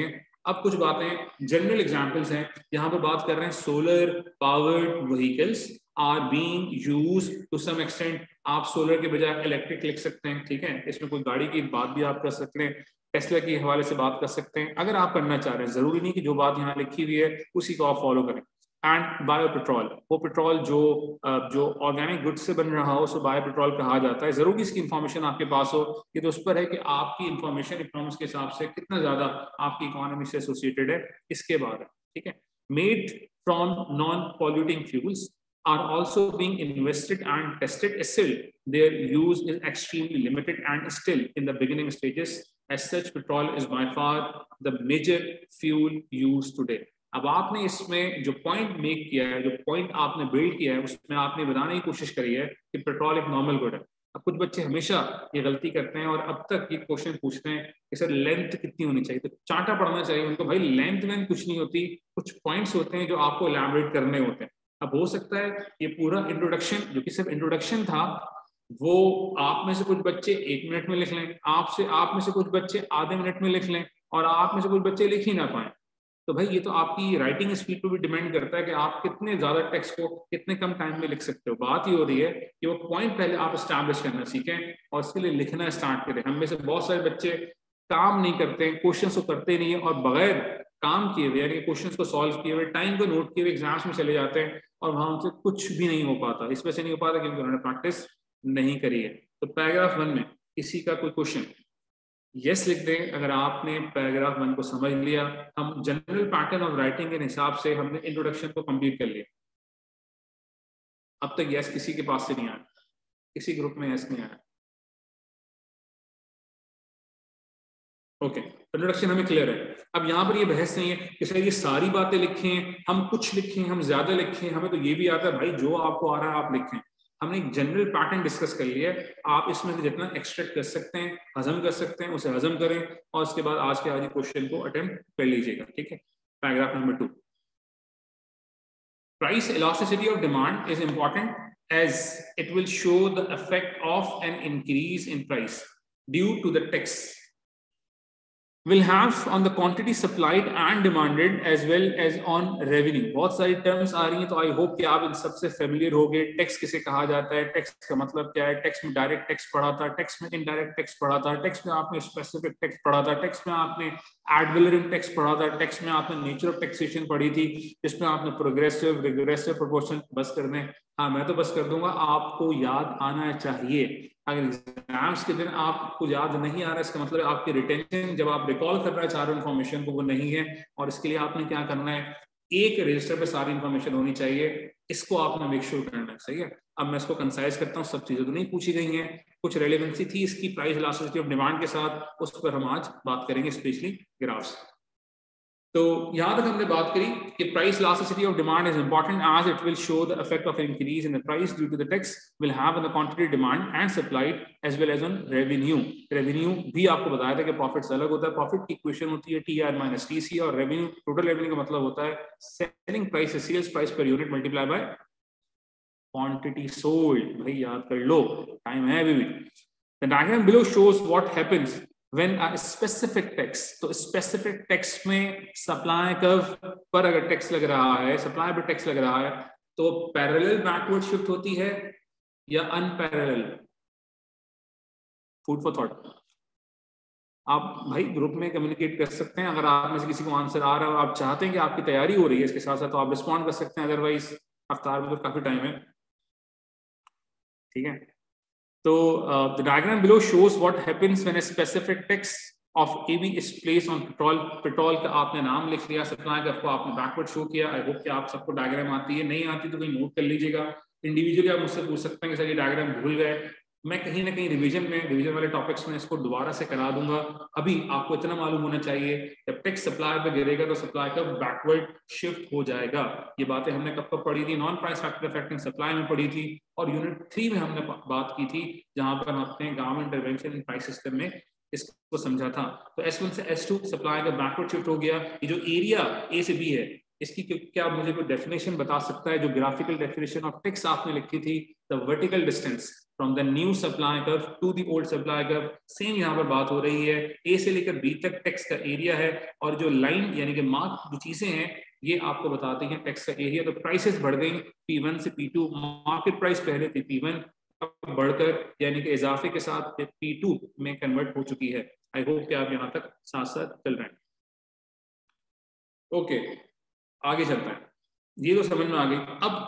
अब कुछ बातें जनरल एग्जांपल्स हैं, यहाँ पर बात कर रहे हैं solar powered vehicles are being used to some extent. आप सोलर के बजाय इलेक्ट्रिक लिख सकते हैं, ठीक है, इसमें कोई गाड़ी की बात भी आप कर सकते हैं, टेस्ला के हवाले से बात कर सकते हैं, अगर आप करना चाह रहे हैं। जरूरी नहीं कि जो बात यहाँ लिखी हुई है उसी को आप फॉलो करें। एंड बायो पेट्रोल, वो पेट्रोल जो ऑर्गेनिक गुड से बन रहा हो उसे बायो पेट्रोल कहा जाता है। जरूरी इसकी इंफॉर्मेशन आपके पास हो, ये तो उस पर है कि आपकी इंफॉर्मेशन इकोनॉमिक्स के हिसाब से कितना ज्यादा आपकी इकोनॉमी से एसोसिएटेड है, इसके बारे में, ठीक है। Made from non polluting fuels are also being invested and tested. Still, their use is extremely limited and still in the beginning stages. As such, petrol is by far the major fuel used today. अब आपने इसमें जो point make किया है, जो point आपने build किया है, उसमें आपने बताने की कोशिश करी है कि पेट्रोल एक नॉर्मल गुड है। अब कुछ बच्चे हमेशा ये गलती करते हैं और अब तक ये क्वेश्चन पूछते हैं कि सर लेंथ कितनी होनी चाहिए, तो चार्टा पढ़ना चाहिए उनको। भाई लेंथ में कुछ नहीं होती, कुछ पॉइंट्स होते हैं जो आपको एलैबोरेट करने होते हैं। अब हो सकता है ये पूरा इंट्रोडक्शन जो कि सिर्फ इंट्रोडक्शन था, वो आप में से कुछ बच्चे 1 मिनट में लिख लें, आप में से कुछ बच्चे आधे मिनट में लिख लें, और आप में से कुछ बच्चे लिख ही ना पाए। तो भाई ये तो आपकी राइटिंग स्पीड पर भी डिपेंड करता है कि आप कितने ज्यादा टेक्स्ट को कितने कम टाइम में लिख सकते हो। बात ये हो रही है कि वो पॉइंट पहले आप स्टैब्लिश करना सीखें और उसके लिए लिखना स्टार्ट करें। हम में से बहुत सारे बच्चे काम नहीं करते हैं, क्वेश्चन को करते नहीं है, और बगैर काम किए हुए यानी क्वेश्चंस को सॉल्व किए हुए, टाइम को नोट किए हुए एग्जाम्स में चले जाते हैं और वहां उनसे कुछ भी नहीं हो पाता। इस वजह से नहीं हो पाता क्योंकि उन्होंने प्रैक्टिस नहीं करी है। तो पैराग्राफ 1 में किसी का कोई क्वेश्चन यस लिख दें अगर आपने पैराग्राफ 1 को समझ लिया। हम जनरल पैटर्न ऑफ राइटिंग के हिसाब से हमने इंट्रोडक्शन को कंप्लीट कर लिया। अब तक यस किसी के पास से नहीं आया, किसी ग्रुप में यस नहीं आया। ओके, इंट्रोडक्शन हमें क्लियर है। अब यहाँ पर ये बहस नहीं है कि सर ये सारी बातें लिखें, हम कुछ लिखें, हम ज्यादा लिखें, हमें तो ये भी आता है। भाई जो आपको आ रहा है आप लिखें। हमने एक जनरल पैटर्न डिस्कस कर लिया है, आप इसमें से जितना एक्सट्रैक्ट कर सकते हैं, हजम कर सकते हैं, उसे हजम करें और उसके बाद आज के आज क्वेश्चन को अटेम्प्ट कर लीजिएगा, ठीक है। Paragraph number 2, price elasticity of demand is important as it will show the effect of an increase in price due to the tax will have on the quantity supplied and demanded as well as on revenue। बहुत सारी terms आ रही हैं, तो आई hope कि आप इन सबसे familiar हो गए। टैक्स किसे कहा जाता है, टैक्स का मतलब क्या है, टैक्स में डायरेक्ट टैक्स पढ़ा था, टैक्स में इनडायरेक्ट टैक्स पढ़ा था, टैक्स में आपने स्पेसिफिक टैक्स पढ़ा था, टैक्स में आपने एड वैलोरेंट टैक्स पढ़ा था, टैक्स में आपने नेचर ऑफ टैक्सेशन पढ़ी थी, जिसमें आपने प्रोग्रेसिव, रिग्रेसिव, प्रोपोर्शनल। बस कर दें, हाँ मैं तो बस कर दूंगा, आपको याद आना चाहिए। अगर एग्जाम्स के दिन आपको याद नहीं आ रहा है, इसका मतलब आपकी रिटेंशन जब आप रिकॉल करना चाह रहे हो इन्फॉर्मेशन को, वो नहीं है। और इसके लिए आपने क्या करना है, एक रजिस्टर पे सारी इन्फॉर्मेशन होनी चाहिए, इसको आपने मेक श्योर करना है, सही है। अब मैं इसको कंसाइज करता हूँ, सब चीजें तो नहीं पूछी गई हैं, कुछ रेलेवेंसी थी इसकी प्राइस इलास्टिसिटी ऑफ डिमांड के साथ, उस पर हम आज बात करेंगे, स्पेशली ग्राफ्स। तो यहां तक हमने बात करी कि price elasticity of demand is important as it will show the effect of an increase in the price due to the tax will have on the quantity demand and supplied as well as on revenue। Revenue भी आपको बताया था कि profit अलग होता है, profit की equation होती है TR माइनस TC, और रेवेन्यू, टोटल रेवेन्यू का मतलब होता है सेलिंग प्राइस से sales price per unit multiply by quantity sold. भाई याद कर लो, टाइम है अभी भी। The diagram below shows what happens when a specific tax, तो specific tax में सप्लाई कर्व पर अगर टैक्स लग रहा है, सप्लाई पर टैक्स लग रहा है, तो पैरेलल बैकवर्ड शिफ्ट होती है या अनपैरेलल? Food for thought. आप भाई ग्रुप में कम्युनिकेट कर सकते हैं, अगर आप में से किसी को आंसर आ रहा है और आप चाहते हैं कि आपकी तैयारी हो रही है इसके साथ साथ, तो आप रिस्पॉन्ड कर सकते हैं, अदरवाइज अफ्तार में तो काफी टाइम है, ठीक है। So the diagram below shows what happens when a specific tax of AB is placed on petrol। Petrol का आपने नाम लिख लिया, सप्लाई का आपको आपने बैकवर्ड शो किया। आई होप कि आप सबको डायग्राम आती है, नहीं आती तो कहीं नोट कर लीजिएगा। इंडिविजुअली आप मुझसे पूछ सकते हैं कि सर ये डायग्राम भूल गए, मैं कहीं ना कहीं रिवीजन वाले टॉपिक्स में इसको दोबारा से करा दूंगा। अभी आपको इतना मालूम होना चाहिए, जब टैक्स सप्लाई पे गिरेगा तो सप्लाई का बैकवर्ड शिफ्ट हो जाएगा। ये बातें हमने कब पढ़ी थी, non price factor affecting supply में पढ़ी थी, और यूनिट 3 में हमने बात की थी, जहां पर हमने government intervention in price system में इसको समझा था। तो S1 से S2 सप्लाई का बैकवर्ड शिफ्ट हो गया। ये जो एरिया A से B है, इसकी क्या मुझे कोई डेफिनेशन बता सकता है? जो ग्राफिकल डेफिनेशन ऑफ टैक्स आपने लिखी थी, the vertical distance, from the new supply curve to the old supply curve. Same यहाँ पर बात हो रही है, ए से लेकर बी तक टैक्स का एरिया है, और जो लाइन यानी कि मार्क जो चीजें हैं ये आपको बताते हैं टैक्स का एरिया। तो प्राइसेस बढ़ गई P1 से P2, मार्केट प्राइस पहले थी P1, बढ़कर यानी कि इजाफे के साथ P2 में कन्वर्ट हो चुकी है। आई होप कि आप यहाँ तक साथ साथ चल रहे हैं। ओके, आगे चलते हैं, ये तो समझ में आ गई। अब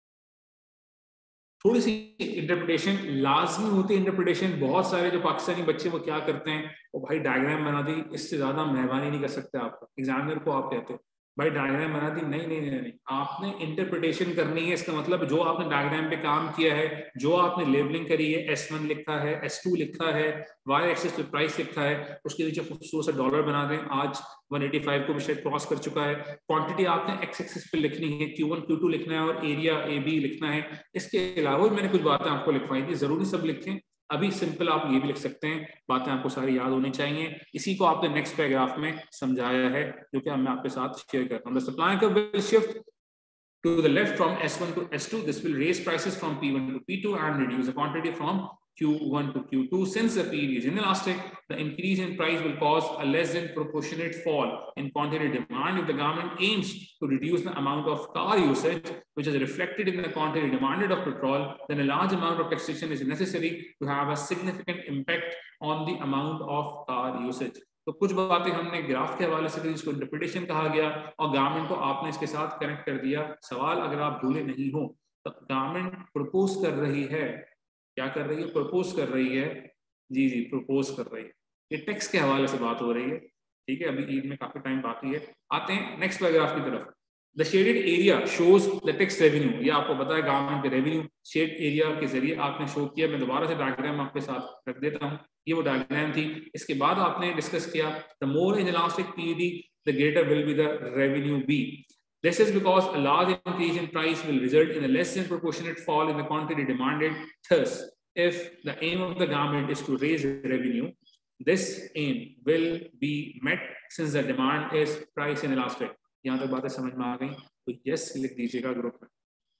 थोड़ी सी इंटरप्रिटेशन लाजमी होती है। इंटरप्रिटेशन बहुत सारे जो पाकिस्तानी बच्चे वो क्या करते हैं, वो भाई डायग्राम बना दी, इससे ज्यादा मेहरबानी नहीं कर सकते आप। एग्जामिनर को आप कहते हो भाई डायग्राम बना दी, नहीं नहीं नहीं नहीं, आपने इंटरप्रिटेशन करनी है। इसका मतलब जो आपने डायग्राम पे काम किया है, जो आपने लेबलिंग करी है, S1 लिखा है, S2 लिखा है, Y एक्सिस पे प्राइस लिखा है, उसके नीचे खूबसूरत सा डॉलर बना दें। आज 185 को भी शायद क्रॉस कर चुका है। क्वांटिटी आपने X एक्सिस पे लिखनी है, Q1 Q2 लिखना है, और एरिया AB लिखना है। इसके अलावा मैंने कुछ बातें आपको लिखवाई थी, जरूरी सब लिखें। अभी सिंपल आप ये भी लिख सकते हैं, बातें आपको सारी याद होनी चाहिए। इसी को आपने नेक्स्ट पैराग्राफ में समझाया है, जो कि मैं आपके साथ शेयर करता हूँ। The supply curve will shift to the left from S1 to S2. This will raise prices from P1 to P2 and reduce the quantity from Q1 to Q2. Since the period is inelastic, the increase in price will cause a less than proportionate fall in quantity demand. If the government aims to reduce the amount of car usage, which is reflected in the quantity demanded of petrol, then a large amount of taxation is necessary to have a significant impact on the amount of car usage. तो कुछ बातें हमने graph के हवाले से, जिसको interpretation कहा गया, और गवर्नमेंट को आपने इसके साथ कनेक्ट कर दिया। सवाल अगर आप भूले नहीं हो तो गवर्नमेंट प्रपोज कर रही है, क्या कर रही है, प्रपोज कर रही है, जी जी प्रपोज कर रही है। ये टैक्स के हवाले से बात हो रही है, ठीक है। अभी ईद में काफी टाइम बाकी है। आते हैं नेक्स्ट पैराग्राफ की तरफ। The shaded area shows the tax revenue. ये आपको पता है गवर्नमेंट के रेवेन्यू शेड एरिया के जरिए आपने शो किया। मैं दोबारा से डायग्राम आपके साथ रख देता हूँ, ये वो डायग्राम थी। इसके बाद आपने डिस्कस किया the more inelastic PD the greater will be the revenue be. This is because a large increase in price will result in a less than proportionate fall in the quantity demanded. Thus, if the aim of the government is to raise revenue, this aim will be met since the demand is price inelastic. यहाँ तक बातें समझ में आ गई तो yes लिख दीजिएगा group में।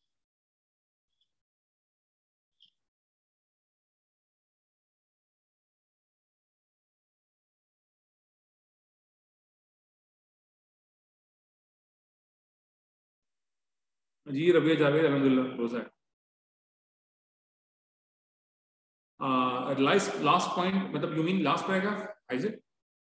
जी रबिया जावेद अल्हम्दुलिल्लाह रोजा है। लास्ट पॉइंट मतलब you mean last paragraph Isaac?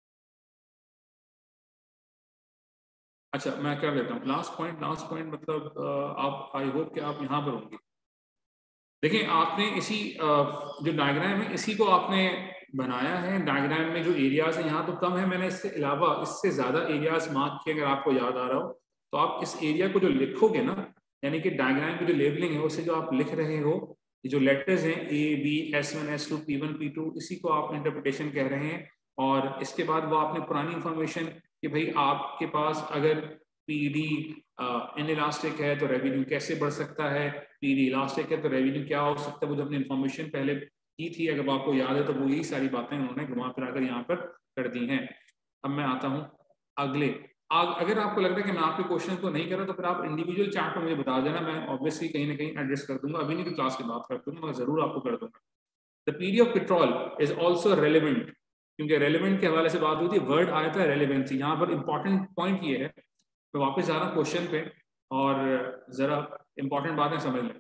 अच्छा मैं क्या लेता हूँ लास्ट पॉइंट मतलब आप आई होप कि आप यहाँ पर होंगे। देखिए आपने इसी जो डायग्राम है इसी को आपने बनाया है। डायग्राम में जो एरियाज है यहाँ तो कम है, मैंने इससे अलावा इससे ज्यादा एरियाज मार्क किए। अगर आपको याद आ रहा हो तो आप इस एरिया को जो लिखोगे ना, यानी कि डायग्राम की जो लेबलिंग है उसे जो आप लिख रहे हो, ये जो लेटर्स हैं A, B, S1, S2, P1, P2, इसी को आप इंटरप्रिटेशन कह रहे हैं। और इसके बाद वो आपने पुरानी इंफॉर्मेशन कि भाई आपके पास अगर PD इनइलास्टिक है तो रेवेन्यू कैसे बढ़ सकता है, PD इलास्टिक है तो रेवेन्यू क्या हो सकता है, वो जो अपनी इंफॉर्मेशन पहले की थी अगर आपको याद है तो वो यही सारी बातें उन्होंने घुमा फिरा कर यहाँ पर कर दी हैं। अब मैं आता हूँ अगले। अगर आपको लग रहा है कि मैं आपके क्वेश्चन को नहीं कर रहा तो फिर आप इंडिविजुअल चैट पर मुझे बता देना, मैं ऑब्वियसली कहीं ना कहीं एड्रेस कर दूंगा। अभी नहीं तो क्लास की बात कर दूंगा, मैं जरूर आपको कर दूंगा। The PD of petrol is also relevant, क्योंकि रेलिवेंट के हवाले से बात हुई थी, वर्ड आया था रेलिवेंसी। यहाँ पर इंपॉर्टेंट पॉइंट ये है, तो वापस जा रहा हूँ क्वेश्चन पे और जरा इंपॉर्टेंट बातें समझ लें।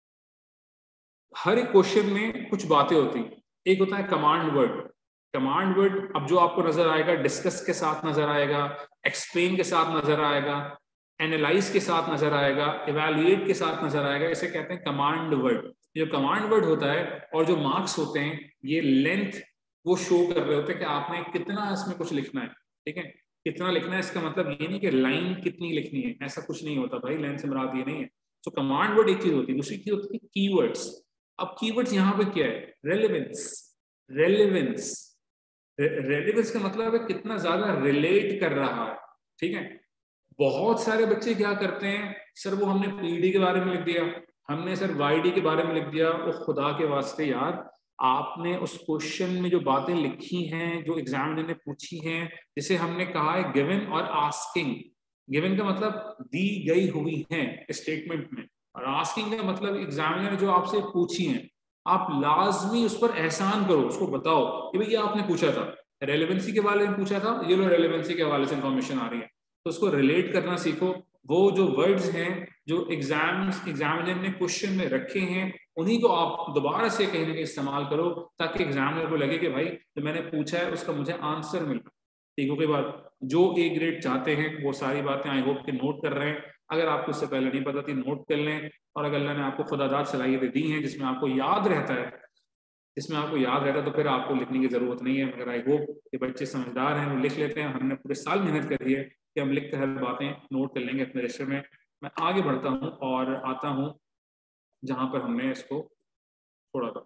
हर एक क्वेश्चन में कुछ बातें होती, एक होता है कमांड वर्ड। कमांड वर्ड अब जो आपको नजर आएगा डिस्कस के साथ नजर आएगा, एक्सप्लेन के साथ नजर आएगा, एनालाइज के साथ नजर आएगा, इवैल्यूएट के साथ नजर आएगा, इसे कहते हैं कमांड वर्ड। जो कमांड वर्ड होता है और जो मार्क्स होते हैं ये लेंथ वो शो कर रहे होते हैं कि आपने कितना इसमें कुछ लिखना है। ठीक है, कितना लिखना है इसका मतलब ये नहीं कि लाइन कितनी लिखनी है, ऐसा कुछ नहीं होता भाई, लाइन से मुराद ये नहीं है। तो कमांड वर्ड एक चीज होती है, दूसरी चीज होती है कीवर्ड्स। अब कीवर्ड्स यहाँ पे क्या है, रेलेवेंस। रेलेवेंस रेलेवेंस का मतलब है कितना ज्यादा रिलेट कर रहा है। ठीक है, बहुत सारे बच्चे क्या करते हैं, सर वो हमने पीडी के बारे में लिख दिया, हमने सर वाईडी के बारे में लिख दिया। वो खुदा के वास्ते यार, आपने उस क्वेश्चन में जो बातें लिखी हैं, जो एग्जामिनर ने पूछी हैं, जिसे हमने कहा है गिवन और आस्किंग। गिवन का मतलब दी गई हुई है स्टेटमेंट में, और आस्किंग का मतलब एग्जामिनर जो आपसे पूछी है। आप लाजमी उस पर एहसान करो, उसको बताओ कि भाई ये आपने पूछा था, रेलेवेंसी के बारे में पूछा था, ये लो रेलेवेंसी के हवाले से इंफॉर्मेशन आ रही है, तो उसको रिलेट करना सीखो। वो जो वर्ड्स हैं जो एग्जामिनर ने क्वेश्चन में रखे हैं उन्हीं को आप दोबारा से कहीं ना कहीं इस्तेमाल करो, ताकि एग्जामिनर को लगे कि भाई जो मैंने पूछा है उसका मुझे आंसर मिल रहा है। ठीक हो गई बात। जो ए ग्रेड चाहते हैं वो सारी बातें आई होप के नोट कर रहे हैं। अगर आपको इससे पहले नहीं पता थी नोट कर लें, और अगर अल्लाह ने आपको खुदादाद सलाहियतें दी हैं जिसमें आपको याद रहता है, तो फिर आपको लिखने की जरूरत नहीं है। मगर आई होप कि बच्चे समझदार हैं, वो लिख लेते हैं। हमने पूरे साल मेहनत करी है कि हम लिख कर हर बातें नोट कर लेंगे अपने रजिस्टर में। मैं आगे बढ़ता हूँ और आता हूँ जहां पर हमने इसको छोड़ा था।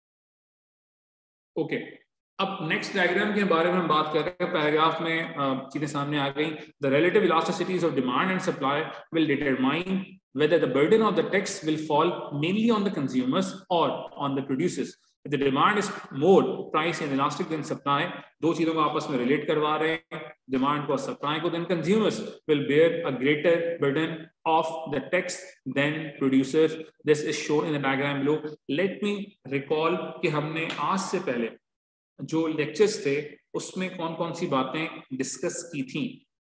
ओके, अब नेक्स्ट डायग्राम के बारे में हम बात कर रहे हैं। पैराग्राफ में चीजें सामने आ गई। The relative elasticities of demand and supply will determine whether the burden of the tax will fall mainly on the consumers or on the producers. If the demand is more price inelastic than supply, दो चीजों को आपस में relate करवा रहे हैं, demand को supply को, then consumers will bear a greater burden of the tax than producers. This is shown in the diagram below. Let me recall कि हमने आज से पहले जो लेक्चर्स थे उसमें कौन कौन सी बातें डिस्कस की थी।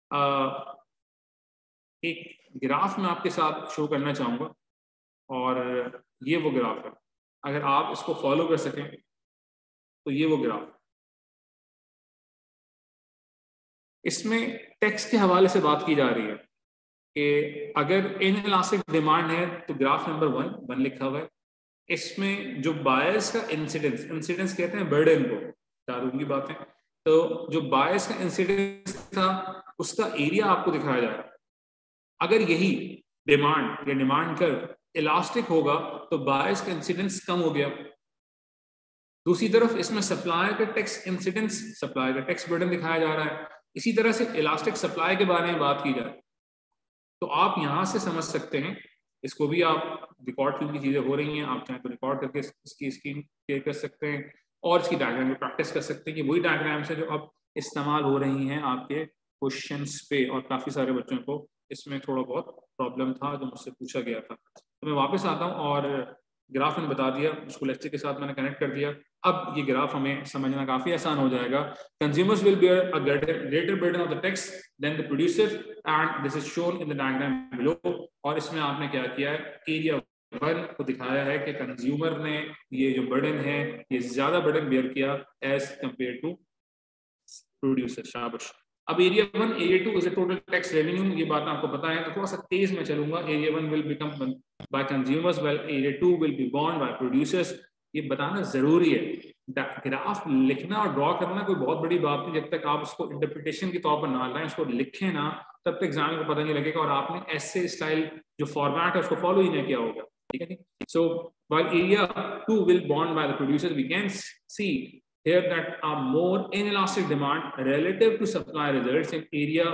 एक ग्राफ में आपके साथ शो करना चाहूंगा, और ये वो ग्राफ है। अगर आप इसको फॉलो कर सकें तो ये वो ग्राफ। इसमें टैक्स के हवाले से बात की जा रही है कि अगर इनइलास्टिक डिमांड है तो ग्राफ नंबर 1 लिखा हुआ है। इसमें जो बायर्स का इंसिडेंस कहते हैं बर्डन को, दारूं की बात है, तो जो बायर्स का इंसिडेंस था उसका एरिया आपको दिखाया जा रहा है। अगर यही डिमांड या डिमांड कर्व इलास्टिक होगा तो बायर्स का इंसिडेंस कम हो गया। दूसरी तरफ इसमें सप्लाई का टैक्स इंसिडेंस, सप्लाई का टैक्स बर्डन दिखाया जा रहा है। इसी तरह से इलास्टिक सप्लाई के बारे में बात की जाए तो आप यहां से समझ सकते हैं। इसको भी आप रिकॉर्ड की चीजें हो रही हैं, आप चाहें तो रिकॉर्ड करके इसकी स्क्रीन क्लियर कर सकते हैं और इसकी डायग्राम में प्रैक्टिस कर सकते हैं कि वही डायग्राम्स है जो अब इस्तेमाल हो रही हैं आपके क्वेश्चंस पे। और काफी सारे बच्चों को इसमें थोड़ा बहुत प्रॉब्लम था जो मुझसे पूछा गया था। तो मैं वापस आता हूँ और ग्राफ मैंने बता दिया, उसको लेक्चर के साथ मैंने कनेक्ट कर दिया। अब ये ग्राफ हमें समझना काफी आसान हो जाएगा। Consumers will bear a greater burden of the tax than the producer and this is shown in the diagram below. और इसमें आपने क्या किया है, एरिया 1 को दिखाया है कि कंज्यूमर ने ये जो बर्डन है ये ज्यादा बर्डन बेयर किया एज कंपेयर टू प्रोड्यूसर। शाबाश। अब area 1, area 2 is a total tax revenue, ये बात आपको पता है। तो थोड़ा सा तेज में चलूंगा। Area 1 will become by consumers while area 2 will be borne by producers. ये बताना जरूरी है। ग्राफ लिखना और ड्रॉ करना कोई बहुत बड़ी बात नहीं, जब तक आप उसको इंटरप्रिटेशन के तौर पर ना लाएं, उसको लिखें ना, तब तक एग्जाम को पता नहीं लगेगा और आपने ऐसे स्टाइल जो फॉर्मेट है उसको फॉलो ही नहीं किया होगा। ठीक है। So while area 2 will borne by the producer, we can see here that a more inelastic demand relative to supply results in area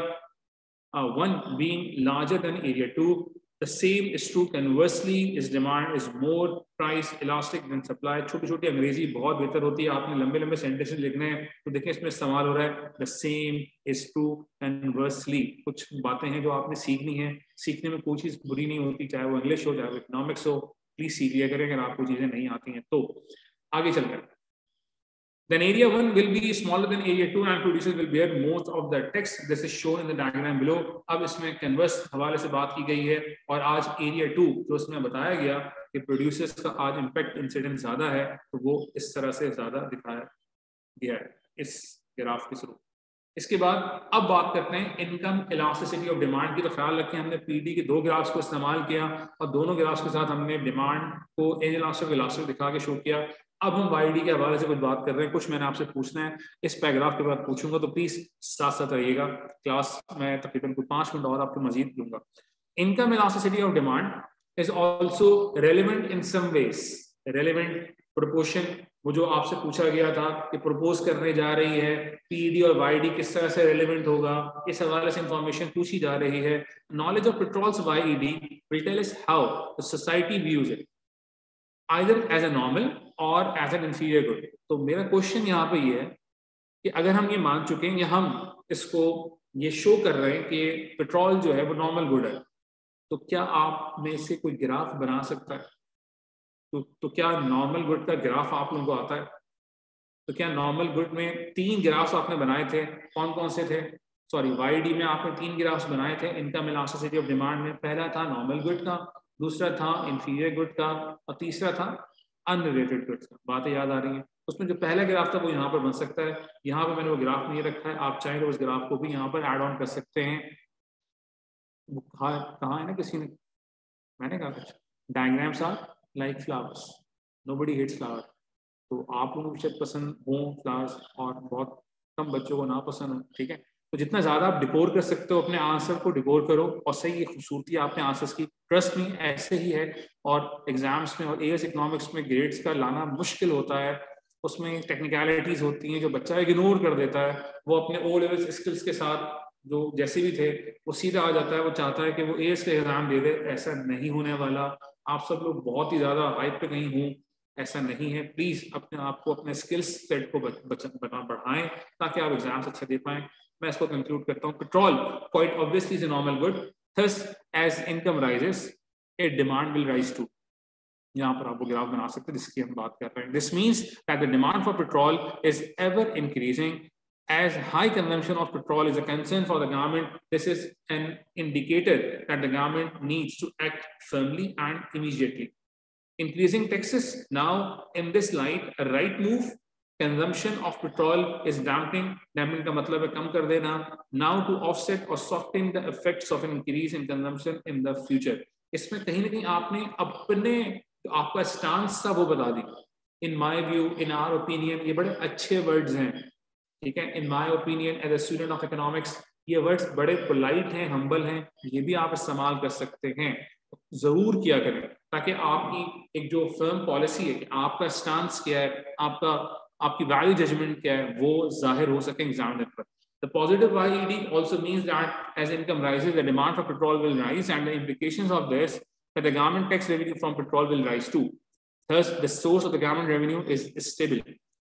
1 being larger than area 2. The same is true conversely, is demand is more price elastic than supply. छोटी छोटी अंग्रेजी बहुत बेहतर होती है, आपने लंबे लंबे सेंटेंसेस लिखने हैं तो देखिए इसमें इस्तेमाल हो रहा है the same is true conversely। कुछ बातें हैं जो आपने सीखनी है, सीखने में कोई चीज़ बुरी नहीं होती, चाहे वो इंग्लिश हो चाहे वो इकोनॉमिक्स हो, प्लीज सीख लिया करें अगर आपको चीज़ें नहीं आती हैं तो। आगे चलते हैं। Then area 1 will be smaller than area 2 and producers will bear most of the tax. This is shown in the diagram below. अब इसमें कन्वर्स हवाले से बात की गई है और आज area 2 जो इसमें बताया गया कि प्रोड्यूसर्स का आज इम्पैक्ट इंसिडेंट ज्यादा है तो वो इस तरह से ज्यादा दिखाया गया है इस ग्राफ के थ्रू। इसके बाद अब बात करते हैं इनकम इलास्टिसिटी ऑफ डिमांड की। तो ख्याल रखें हमने पीडी के 2 ग्राफ्स को इस्तेमाल किया और दोनों ग्राफ्स के साथ हमने डिमांड को इनइलास्टिक इलास्टिक दिखा के शो किया। अब हम वाईडी के हवाले से कुछ बात कर रहे हैं, कुछ मैंने आपसे पूछना है, इस पैराग्राफ के बाद पूछूंगा तो प्लीज साथ साथ रहिएगा। क्लास में तकरीबन कुछ 5 मिनट और आपको मजीद दूंगा। Income elasticity of demand is also relevant in some ways. Relevant proportion, वो जो आपसे पूछा गया था कि प्रपोज करने जा रही है पीडी और वाईडी किस तरह से रेलिवेंट होगा, इस हवाले से इंफॉर्मेशन पूछी जा रही है। Knowledge of petrol's YD will tell us how the society views it either as a normal or as an inferior good। तो मेरा क्वेश्चन यहाँ पे ये है कि अगर हम ये मान चुके हैं या हम इसको ये शो कर रहे हैं कि पेट्रोल जो है वो नॉर्मल गुड है, तो क्या आप में से कोई ग्राफ बना सकता है तो क्या नॉर्मल गुड का ग्राफ आप लोगों को आता है? तो क्या नॉर्मल गुड में 3 ग्राफ्स आपने बनाए थे, कौन कौन से थे? सॉरी, वाईडी में आपने 3 ग्राफ्स बनाए थे इनकम इलास्टिसिटी ऑफ डिमांड में। पहला था नॉर्मल गुड का, दूसरा था इंफीरियर गुड का, और तीसरा था अनरिलेटेड गुड्स का। बातें याद आ रही हैं? उसमें जो पहला ग्राफ था वो यहाँ पर बन सकता है, यहाँ पर मैंने वो ग्राफ नहीं रखा है, आप चाहें तो उस ग्राफ को भी यहाँ पर ऐड ऑन कर सकते हैं। वो कहाँ है ना, किसी ने, मैंने कहा कुछ, diagrams are like flowers, nobody hates flower. तो आप लोगों को शायद पसंद हो फ्लावर्स और बहुत कम बच्चों को ना पसंद हो, ठीक है? तो जितना ज़्यादा आप डिकोर कर सकते हो अपने आंसर को डिकोर करो, और सही खूबसूरती आपने आंसर्स की, ट्रस्ट में ऐसे ही है। और एग्जाम्स में और एएस इकोनॉमिक्स में ग्रेड्स का लाना मुश्किल होता है, उसमें टेक्निकलिटीज़ होती हैं जो बच्चा इग्नोर कर देता है। वो अपने ओ लेवल स्किल्स के साथ जो जैसे भी थे वो सीधा आ जाता है, वो चाहता है कि वो एएस का एग्जाम दे दे। ऐसा नहीं होने वाला। आप सब लोग बहुत ही ज़्यादा हाइप पे कहीं हों, ऐसा नहीं है। प्लीज अपने आप को, अपने स्किल्स सेट को बढ़ाएं ताकि आप एग्जाम्स अच्छे दे पाएं। मैं इसको कंक्लूड करता हूं। Petrol quite obviously is a normal good, thus as income rises a demand will rise too. यहाँ पर आप वो ग्राफ बना सकते हैं जिसकी हम बात कर रहे हैं। This means that the demand for petrol is ever increasing as high consumption of petrol is a concern for the government. This is an indicator that the government needs to act firmly and immediately. Increasing taxes now in this light a right move. Consumption of petrol is damping का मतलब है कम कर देना, now to offset or soften the effects of an increase in consumption in the future. इसमें कहीं ना कहीं आपने अपने आपका स्टांस था वो बता दी। In my view, in our opinion, ये बड़े अच्छे वर्ड्स हैं, ठीक है? In my opinion, as a student of economics, ये वर्ड्स बड़े पोलाइट हैं, हम्बल हैं, ये भी आप इस्तेमाल कर सकते हैं। जरूर किया करें ताकि आपकी एक जो फर्म पॉलिसी है कि आपका स्टांस क्या है, आपकी वैल्यू जजमेंट क्या है, वो जाहिर हो सके एग्जामिनर पर। The positive YED also means that as income rises, the demand for petrol will rise, and the implications of this that the government tax revenue from petrol will rise too. Thus, the source of the government revenue is stable.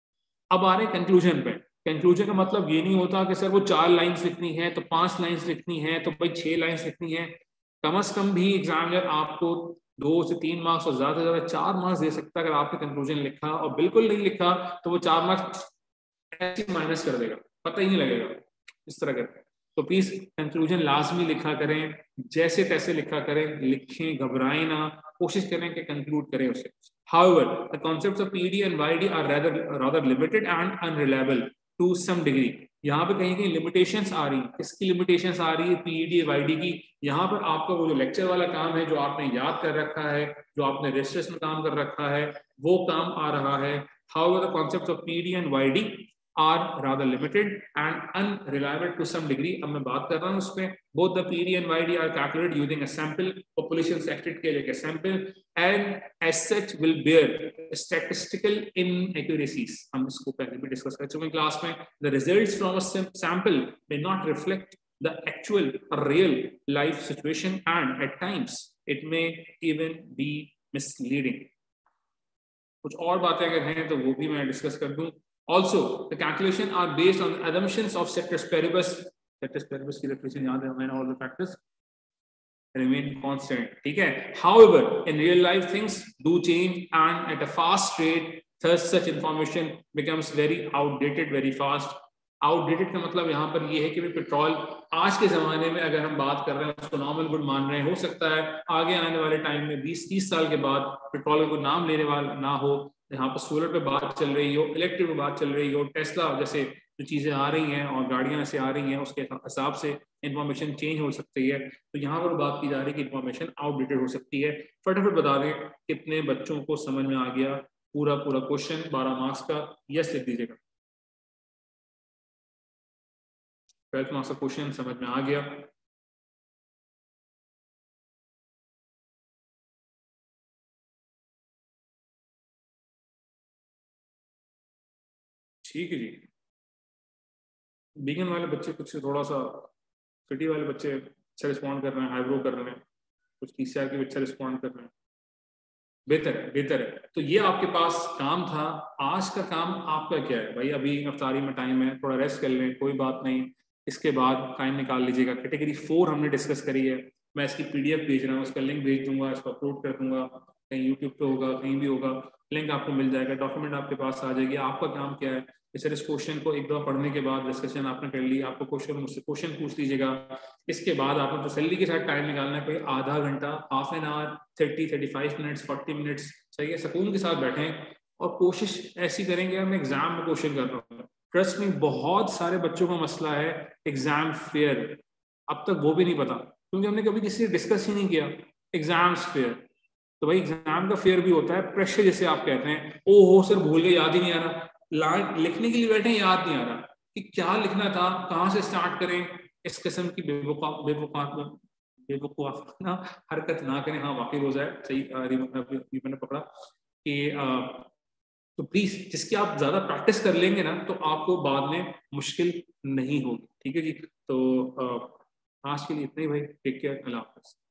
अब आ रहे conclusion पे। Conclusion का मतलब ये नहीं होता कि sir वो 4 लाइंस लिखनी है तो 5 लाइंस लिखनी है तो भाई 6 लाइंस लिखनी है। कम से कम भी एग्जामिनर आपको 2 से 3 मार्क्स और ज्यादा से ज्यादा 4 मार्क्स दे सकता है अगर आपने कंक्लूजन लिखा, और बिल्कुल नहीं लिखा तो वो 4 मार्क्स ऐसे माइनस कर देगा, पता ही नहीं लगेगा, इस तरह करके। तो प्लीज कंक्लूजन लाजमी लिखा करें, जैसे तैसे लिखा करें, लिखें, घबराएं ना, कोशिश करें कि कंक्लूड करें उसे। However, the concepts of PED and YED are rather limited and unreliable to some degree. यहाँ पे कहीं कहीं लिमिटेशंस आ रही हैं। किसकी लिमिटेशंस आ रही है? PED YED की। यहाँ पर आपका वो जो लेक्चर वाला काम है, जो आपने याद कर रखा है, जो आपने रजिस्टर्स में काम कर रखा है, वो काम आ रहा है। However, the concepts of PED and YED are rather limited and unreliable to some degree. अब मैं बात कर रहा हूँ उसमें। Both the PED and YED are calculated using a sample, population selected के लिए sample, and as such will bear statistical inaccuracies. हम इसको पहले भी डिस्कस कर चुके हैं क्लास में। The results from a sample may not reflect the actual or real life situation, and at times it may even be misleading. कुछ और बातें अगर हैं तो वो भी मैं डिस्कस कर दूं। Also, the calculations are based on assumptions of ceteris paribus. Ceteris paribus की definition याद है हमें, all the factors remain constant, ठीक है? However, in real life things do change and at a fast rate. Thus, such information becomes very outdated very fast. Outdated का मतलब यहाँ पर ये है कि पेट्रोल आज के जमाने में अगर हम बात कर रहे हैं उसको नॉर्मल गुड मान रहे हैं, हो सकता है आगे आने वाले टाइम में 20-30 साल के बाद पेट्रोल को नाम लेने वाला ना हो। यहाँ पर सोलर पे बात चल रही हो, इलेक्ट्रिक पे बात चल रही हो, टेस्ला जैसे जो चीजें आ रही हैं और गाड़ियां ऐसे आ रही हैं, उसके हिसाब से इंफॉर्मेशन चेंज हो सकती है। तो यहाँ पर बात की जा रही है कि इंफॉर्मेशन आउटडेटेड हो सकती है। फटाफट बता दें कितने बच्चों को समझ में आ गया पूरा क्वेश्चन 12 मार्क्स का? यस लिख दीजिएगा। 12 मार्क्स का क्वेश्चन समझ में आ गया? ठीक है जी। बिगिन वाले बच्चे कुछ थोड़ा सा, सिटी वाले बच्चे अच्छा रिस्पॉन्ड कर रहे हैं, हाईब्रो कर रहे हैं, कुछ TCR के अच्छा रिस्पॉन्ड कर रहे हैं। बेहतर है, बेहतर है। तो ये आपके पास काम था। आज का काम आपका क्या है भाई? अभी अफ्तारी में टाइम है, थोड़ा रेस्ट कर लें, कोई बात नहीं, इसके बाद टाइम निकाल लीजिएगा। कैटेगरी 4 हमने डिस्कस करी है, मैं इसकी PDF भेज रहा हूँ, उसका लिंक भेज दूंगा, इसको अपलोड कर दूंगा। कहीं यूट्यूब पे होगा, कहीं भी होगा, लिंक आपको मिल जाएगा, डॉक्यूमेंट आपके पास आ जाएगी। आपका काम क्या है, इस क्वेश्चन को एक दफा पढ़ने के बाद, डिस्कशन आपने कर ली, आपको क्वेश्चन मुझसे क्वेश्चन पूछ लीजिएगा। इसके बाद आपको तसल्ली के साथ टाइम निकालना है, कोई आधा घंटा, half an hour, 30-35 minutes, 40 minutes, सही है, सुकून के साथ बैठें और कोशिश ऐसी करेंगे मैं एग्जाम में क्वेश्चन कर रहा हूँ। ट्रस्ट में बहुत सारे बच्चों का मसला है एग्जाम फेयर, अब तक वो भी नहीं पता, क्योंकि हमने कभी किसी से डिस्कस ही नहीं किया एग्जाम्स फेयर। तो भाई एग्जाम का फेयर भी होता है, प्रेशर जिसे आप कहते हैं। ओ हो सर भूल गए, याद ही नहीं आ रहा, लिखने के लिए बैठे हैं, याद नहीं आ रहा कि क्या लिखना था, कहाँ से स्टार्ट करें, इस किस्म की बेवकूफ ना हरकत ना करें। हाँ वाकई रोजा है, सही मैंने पकड़ा कि तो प्लीज जिसकी आप ज्यादा प्रैक्टिस कर लेंगे ना तो आपको बाद में मुश्किल नहीं होगी। ठीक है जी, तो आज के लिए इतना ही भाई, टेक केयर, अल्लाह हाफ़िज़।